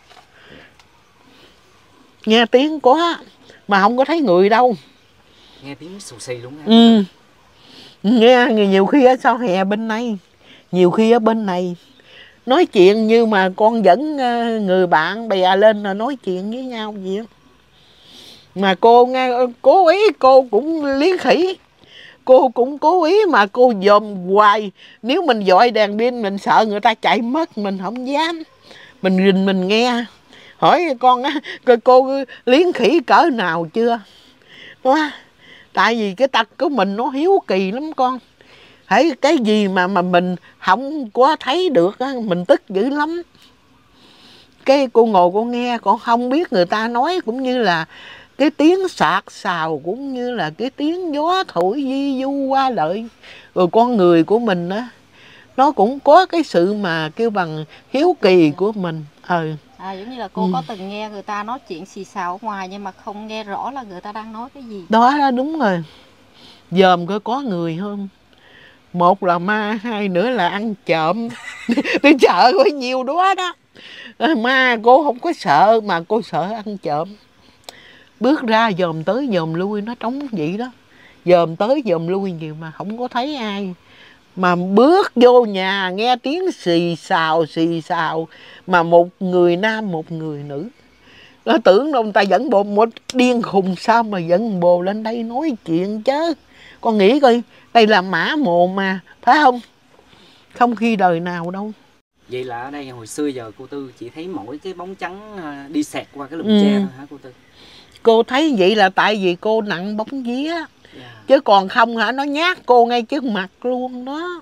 Nghe tiếng có mà không có thấy người đâu. Nghe tiếng xù xì đúng không? Ừ. Nghe nhiều khi ở sau hè bên này, nhiều khi ở bên này. Nói chuyện như mà con dẫn người bạn bè lên là nói chuyện với nhau vậy đó. Mà cô nghe cố ý, cô cũng liếng khỉ. Cô cũng cố ý mà cô dòm hoài. Nếu mình dọi đèn pin mình sợ người ta chạy mất, mình không dám. Mình rình mình nghe. Hỏi con á, cô liếng khỉ cỡ nào chưa? Đó. Tại vì cái tật của mình nó hiếu kỳ lắm con. Thấy cái gì mà mình không có thấy được á, mình tức dữ lắm. Cái cô ngồi cô nghe, con không biết người ta nói, cũng như là cái tiếng sạc sào, cũng như là cái tiếng gió thổi di du qua lại. Rồi con người của mình á, nó cũng có cái sự mà kêu bằng hiếu kỳ của mình. Giống như là cô có từng nghe người ta nói chuyện xì xào ở ngoài nhưng mà không nghe rõ là người ta đang nói cái gì. Đó đúng rồi. Dòm coi có người không. Một là ma, hai nữa là ăn trộm. Tôi sợ có nhiều đó đó. Ma cô không có sợ, mà cô sợ ăn trộm. Bước ra dòm tới dòm lui, nó trống vậy đó. Dòm tới dòm lui nhiều mà không có thấy ai. Mà bước vô nhà nghe tiếng xì xào, mà một người nam một người nữ. Nó tưởng đâu người ta dẫn bộ một điên khùng sao mà dẫn bồ lên đây nói chuyện chứ. Con nghĩ coi, đây là mã mồ mà, phải không? Không khi đời nào đâu. Vậy là ở đây hồi xưa giờ cô Tư chỉ thấy mỗi cái bóng trắng đi xẹt qua cái lùm tre thôi hả cô Tư? Cô thấy vậy là tại vì cô nặng bóng vía. Chứ còn không hả, nó nhát cô ngay trước mặt luôn đó.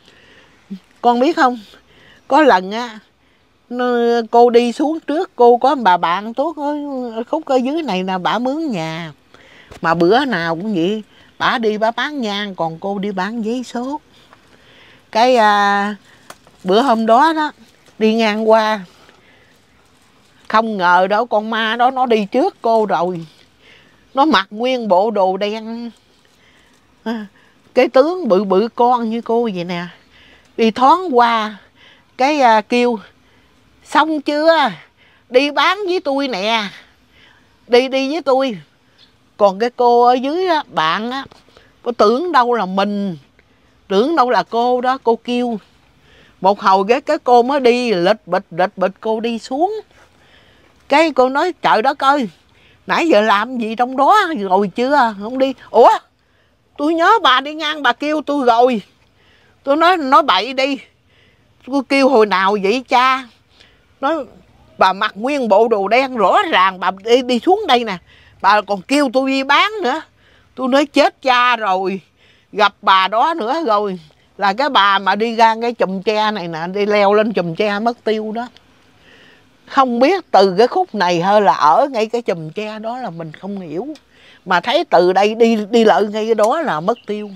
Con biết không, có lần á, cô đi xuống trước, cô có bà bạn tốt ở khúc ở dưới này là bả mướn nhà. Mà bữa nào cũng vậy, bả đi bả bán nhang, còn cô đi bán giấy số. Cái bữa hôm đó đó, đi ngang qua, không ngờ đó con ma đó nó đi trước cô rồi. Nó mặc nguyên bộ đồ đen, cái tướng bự bự con như cô vậy nè. Đi thoáng qua, cái kêu, xong chưa, đi bán với tôi nè, đi với tôi. Còn cái cô ở dưới á, bạn á, có tưởng đâu là mình, tưởng đâu là cô đó. Cô kêu một hồi cái cô mới đi lịch bịch cô đi xuống. Cái cô nói trời đất ơi, nãy giờ làm gì trong đó rồi chưa, không đi. Ủa, tôi nhớ bà đi ngang bà kêu tôi rồi. Tôi nói bậy đi, tôi kêu hồi nào vậy cha. Nói bà mặc nguyên bộ đồ đen rõ ràng, bà đi xuống đây nè, bà còn kêu tôi đi bán nữa. Tôi nói chết cha rồi, gặp bà đó nữa rồi. Là cái bà mà đi ra cái chùm tre này nè, đi leo lên chùm tre mất tiêu đó. Không biết từ cái khúc này hay là ở ngay cái chùm tre đó là mình không hiểu. Mà thấy từ đây đi lợi ngay cái đó là mất tiêu.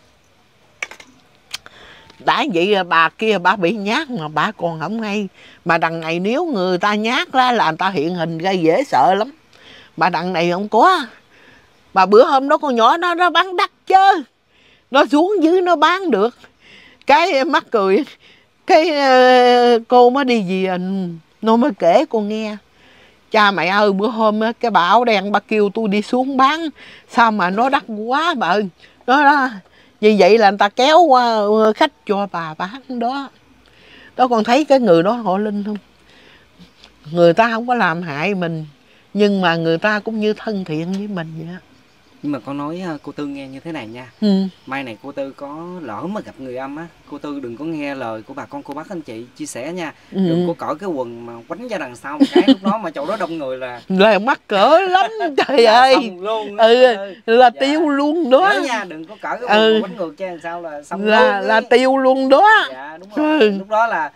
Đã vậy bà kia bà bị nhát mà bà còn không hay. Mà đằng này nếu người ta nhát ra là người ta hiện hình ra dễ sợ lắm. Mà đằng này không có. Mà bữa hôm đó con nhỏ nó bán đắt chứ. Nó xuống dưới nó bán được. Cái mắc cười. Cái cô mới đi về, nó mới kể con nghe. Cha mẹ ơi, bữa hôm cái bà áo đen bà kêu tôi đi xuống bán. Sao mà nó đắt quá bà ơi. Đó. Vì vậy là người ta kéo qua khách cho bà bán đó. Đó con thấy cái người đó họ linh không? Người ta không có làm hại mình, nhưng mà người ta cũng như thân thiện với mình vậy đó. Nhưng mà con nói cô Tư nghe như thế này nha. Mai này cô Tư có lỡ mà gặp người âm á, cô Tư đừng có nghe lời của bà con cô bác anh chị chia sẻ nha. Đừng có cởi cái quần mà quánh ra đằng sau một cái, lúc đó mà chỗ đó đông người là mắc cỡ lắm trời ơi. Luôn là dạ. Tiêu luôn đó. Nhớ nha, đừng có cởi cái quần quánh ngược cho đằng sau là xong là tiêu luôn đó. Dạ đúng rồi. Lúc đó là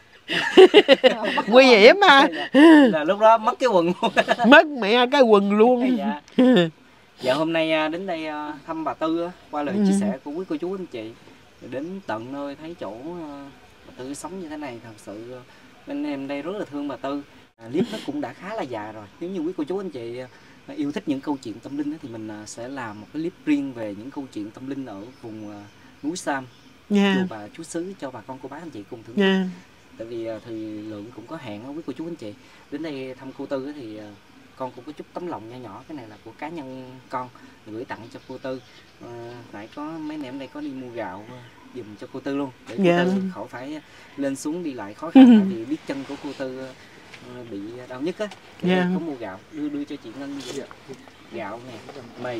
nguy hiểm mà. Là lúc đó mất cái quần luôn. Mất mẹ cái quần luôn. Dạ. Dạ hôm nay đến đây thăm bà Tư qua lời chia sẻ của quý cô chú anh chị, đến tận nơi thấy chỗ bà Tư sống như thế này, thật sự bên em đây rất là thương bà Tư. Clip nó cũng đã khá là dài rồi. Nếu như quý cô chú anh chị yêu thích những câu chuyện tâm linh thì mình sẽ làm một cái clip riêng về những câu chuyện tâm linh ở vùng núi Sam, chùa Bà Chúa Xứ cho bà con cô bác anh chị cùng thưởng thức. Tại vì thời lượng cũng có hạn quý cô chú anh chị. Đến đây thăm cô Tư thì con cũng có chút tấm lòng nho nhỏ, cái này là của cá nhân con gửi tặng cho cô Tư. Nãy có mấy anh em đây có đi mua gạo dùm cho cô Tư luôn, để cô Tư khỏi phải lên xuống đi lại khó khăn. Tại vì biết chân của cô Tư bị đau nhức á, có mua gạo đưa cho chị Ngân gạo nè, mì.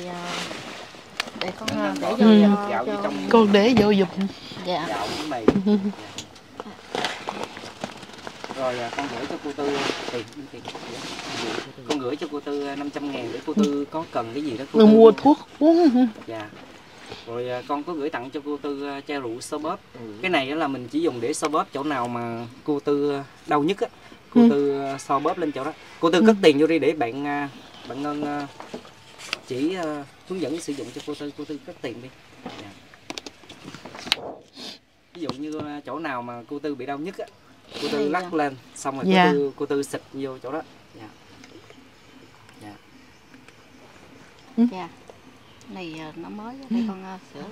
Để con để vô gạo vô trong, con để vô giùm. Dạ. Gạo với mì. Rồi con gửi cho cô Tư tiền. Con gửi cho cô Tư 500.000 để cô Tư có cần cái gì đó cô Tư mua thuốc uống. Dạ. Rồi con có gửi tặng cho cô Tư chai rượu xoa bóp. Cái này là mình chỉ dùng để xoa bóp chỗ nào mà cô Tư đau nhức á, cô Tư so bóp lên chỗ đó. Cô Tư cất tiền vô đi để bạn Ngân chỉ hướng dẫn sử dụng cho cô Tư cất tiền đi. Dạ. Ví dụ như chỗ nào mà cô Tư bị đau nhất á, cô Tư lắc lên xong rồi Dạ. cô Tư xịt vô chỗ đó. Dạ. Dạ. Dạ. Này nó mới đây con sửa.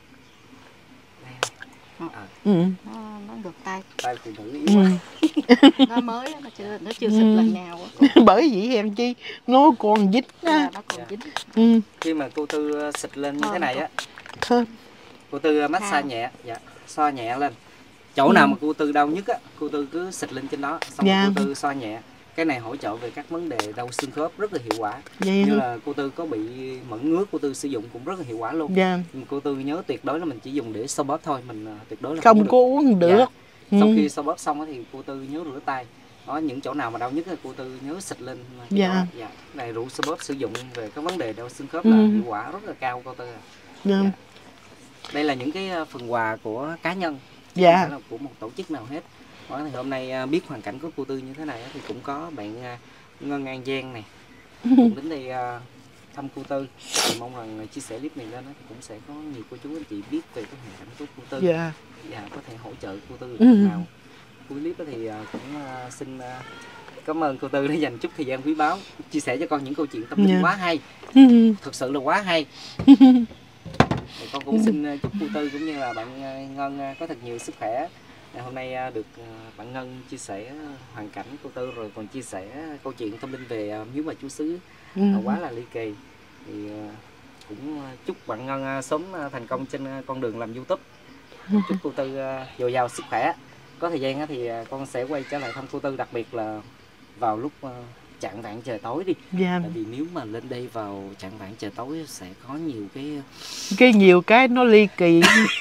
Nó ngược tay. Tay phụ nữ yếu quá. Nó mới nó chưa xịt lần nào á. Bởi vậy em chi nó còn dính á. Dạ, nó còn dính. Khi mà cô Tư xịt lên như thế này á, Thơm. cô Tư massage nhẹ, dạ, xoa nhẹ lên. Chỗ nào mà cô Tư đau nhất á, cô Tư cứ xịt lên trên đó, xong rồi cô Tư xoa nhẹ. Cái này hỗ trợ về các vấn đề đau xương khớp rất là hiệu quả. Vậy Như là cô Tư có bị mẩn ngứa, cô Tư sử dụng cũng rất là hiệu quả luôn. Dạ. Nhưng cô Tư nhớ tuyệt đối là mình chỉ dùng để xoa bóp thôi, mình tuyệt đối là Không có uống được. Dạ. Sau khi xoa bóp xong thì cô Tư nhớ rửa tay. Đó, những chỗ nào mà đau nhất thì cô Tư nhớ xịt lên. Dạ. Dạ. Này rượu xoa bóp sử dụng về các vấn đề đau xương khớp là hiệu quả rất là cao cô Tư. Dạ. Dạ. Đây là những cái phần quà của cá nhân, Dạ. không phải là của một tổ chức nào hết. Đó, thì hôm nay biết hoàn cảnh của cô Tư như thế này thì cũng có bạn Ngân An Giang này cũng đến đây thăm cô Tư. Thì mong rằng chia sẻ clip này lên thì cũng sẽ có nhiều cô chú anh chị biết về cái hoàn cảnh của cô Tư. Dạ. Dạ, có thể hỗ trợ cô Tư được phần nào. Cuối clip thì cũng xin cảm ơn cô Tư đã dành chút thời gian quý báu chia sẻ cho con những câu chuyện tâm linh quá hay. Thực sự là quá hay. Thì con cũng xin chúc cô Tư cũng như là bạn Ngân có thật nhiều sức khỏe. Hôm nay được bạn Ngân chia sẻ hoàn cảnh cô Tư rồi còn chia sẻ câu chuyện tâm linh về miếu bà Chúa Xứ quá là ly kỳ. Thì cũng chúc bạn Ngân sớm thành công trên con đường làm YouTube. Chúc cô Tư dồi dào sức khỏe. Có thời gian thì con sẽ quay trở lại thăm cô Tư, đặc biệt là vào lúc chạng vạng trời tối đi. Dạ. Tại vì nếu mà lên đây vào chạng vạng trời tối sẽ có nhiều nhiều cái nó ly kỳ.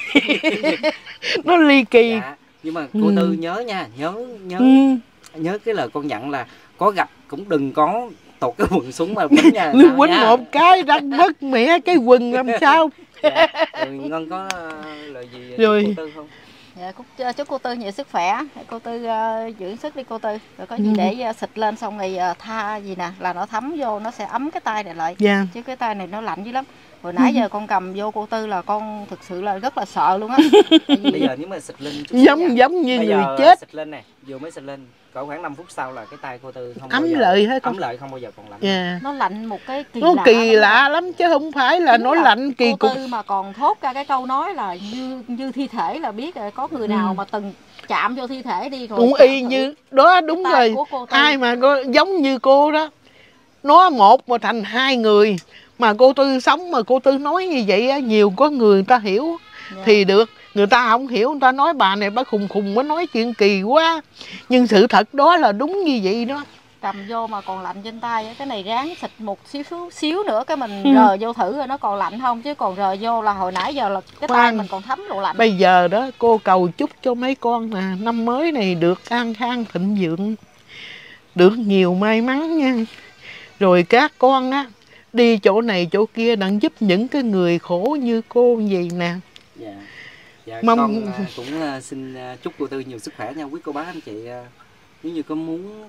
Nó ly kỳ. Dạ. Nhưng mà cô Tư nhớ nha, nhớ cái lời con dặn là có gặp cũng đừng có tụt cái quần xuống mà quýnh nha. Quýnh một cái răng mất mẹ cái quần làm sao. Dạ. Rồi Ngân có lời gì rồi cô Tư không? Dạ, chúc cô Tư nhiều sức khỏe, cô Tư dưỡng sức đi cô Tư, rồi có gì để xịt lên xong rồi tha gì nè là nó thấm vô, nó sẽ ấm cái tay này lại. Dạ. Chứ cái tay này nó lạnh dữ lắm. Hồi nãy giờ con cầm vô cô Tư là con thực sự là rất là sợ luôn á. Bây giờ nếu mà xịt lên giống như bây người giờ chết. Xịt lên nè, vừa mới xịt lên cỡ khoảng 5 phút sau là cái tay cô Tư không ấm bao giờ lợi hết ấm lợi, không bao giờ còn lạnh. Yeah. Nó lạnh một cái nó kỳ lạ lắm chứ không phải là nó lạnh kỳ cục. Cô Tư mà còn thốt ra cái câu nói là như thi thể là biết rồi, có người nào mà từng chạm vô thi thể đi rồi. Cũng y như đó, đúng rồi. Ai mà giống như cô đó, nó một mà thành hai người. Mà cô Tư sống mà cô Tư nói như vậy á, nhiều có người ta hiểu thì được, người ta không hiểu, người ta nói bà này bà khùng mới nói chuyện kỳ quá. Nhưng sự thật đó là đúng như vậy đó. Cầm vô mà còn lạnh trên tay, cái này ráng xịt một xíu nữa cái mình rờ vô thử rồi nó còn lạnh không, chứ còn rờ vô là hồi nãy giờ là cái tay mình còn thấm độ lạnh. Bây giờ đó cô cầu chúc cho mấy con nè, năm mới này được an khang thịnh vượng, được nhiều may mắn nha. Rồi các con á đi chỗ này chỗ kia đặng giúp những cái người khổ như cô vậy nè. Dạ. Dạ, con cũng xin chúc cô Tư nhiều sức khỏe nha quý cô bác anh chị. Nếu như có muốn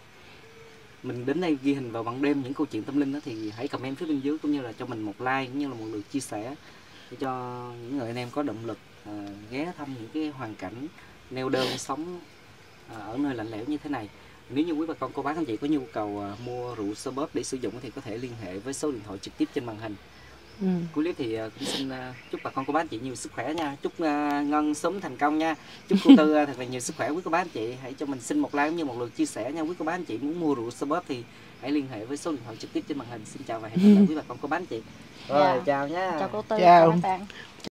mình đến đây ghi hình vào ban đêm những câu chuyện tâm linh đó thì hãy comment phía bên dưới, cũng như là cho mình một like cũng như là một lượt chia sẻ để cho những người anh em có động lực ghé thăm những cái hoàn cảnh neo đơn sống ở nơi lạnh lẽo như thế này. Nếu như quý bà con cô bác anh chị có nhu cầu mua rượu xoa bóp để sử dụng thì có thể liên hệ với số điện thoại trực tiếp trên màn hình. Cuối clip thì cũng xin chúc bà con cô bác anh chị nhiều sức khỏe nha. Chúc Ngân sớm thành công nha. Chúc cô Tư thật là nhiều sức khỏe quý cô bác anh chị. Hãy cho mình xin một like cũng như một lượt chia sẻ nha quý cô bác anh chị. Muốn mua rượu xoa bóp thì hãy liên hệ với số điện thoại trực tiếp trên màn hình. Xin chào và hẹn gặp lại quý bà con cô bác anh chị. Rồi chào nha. Chào cô Tư. Chào. Chào.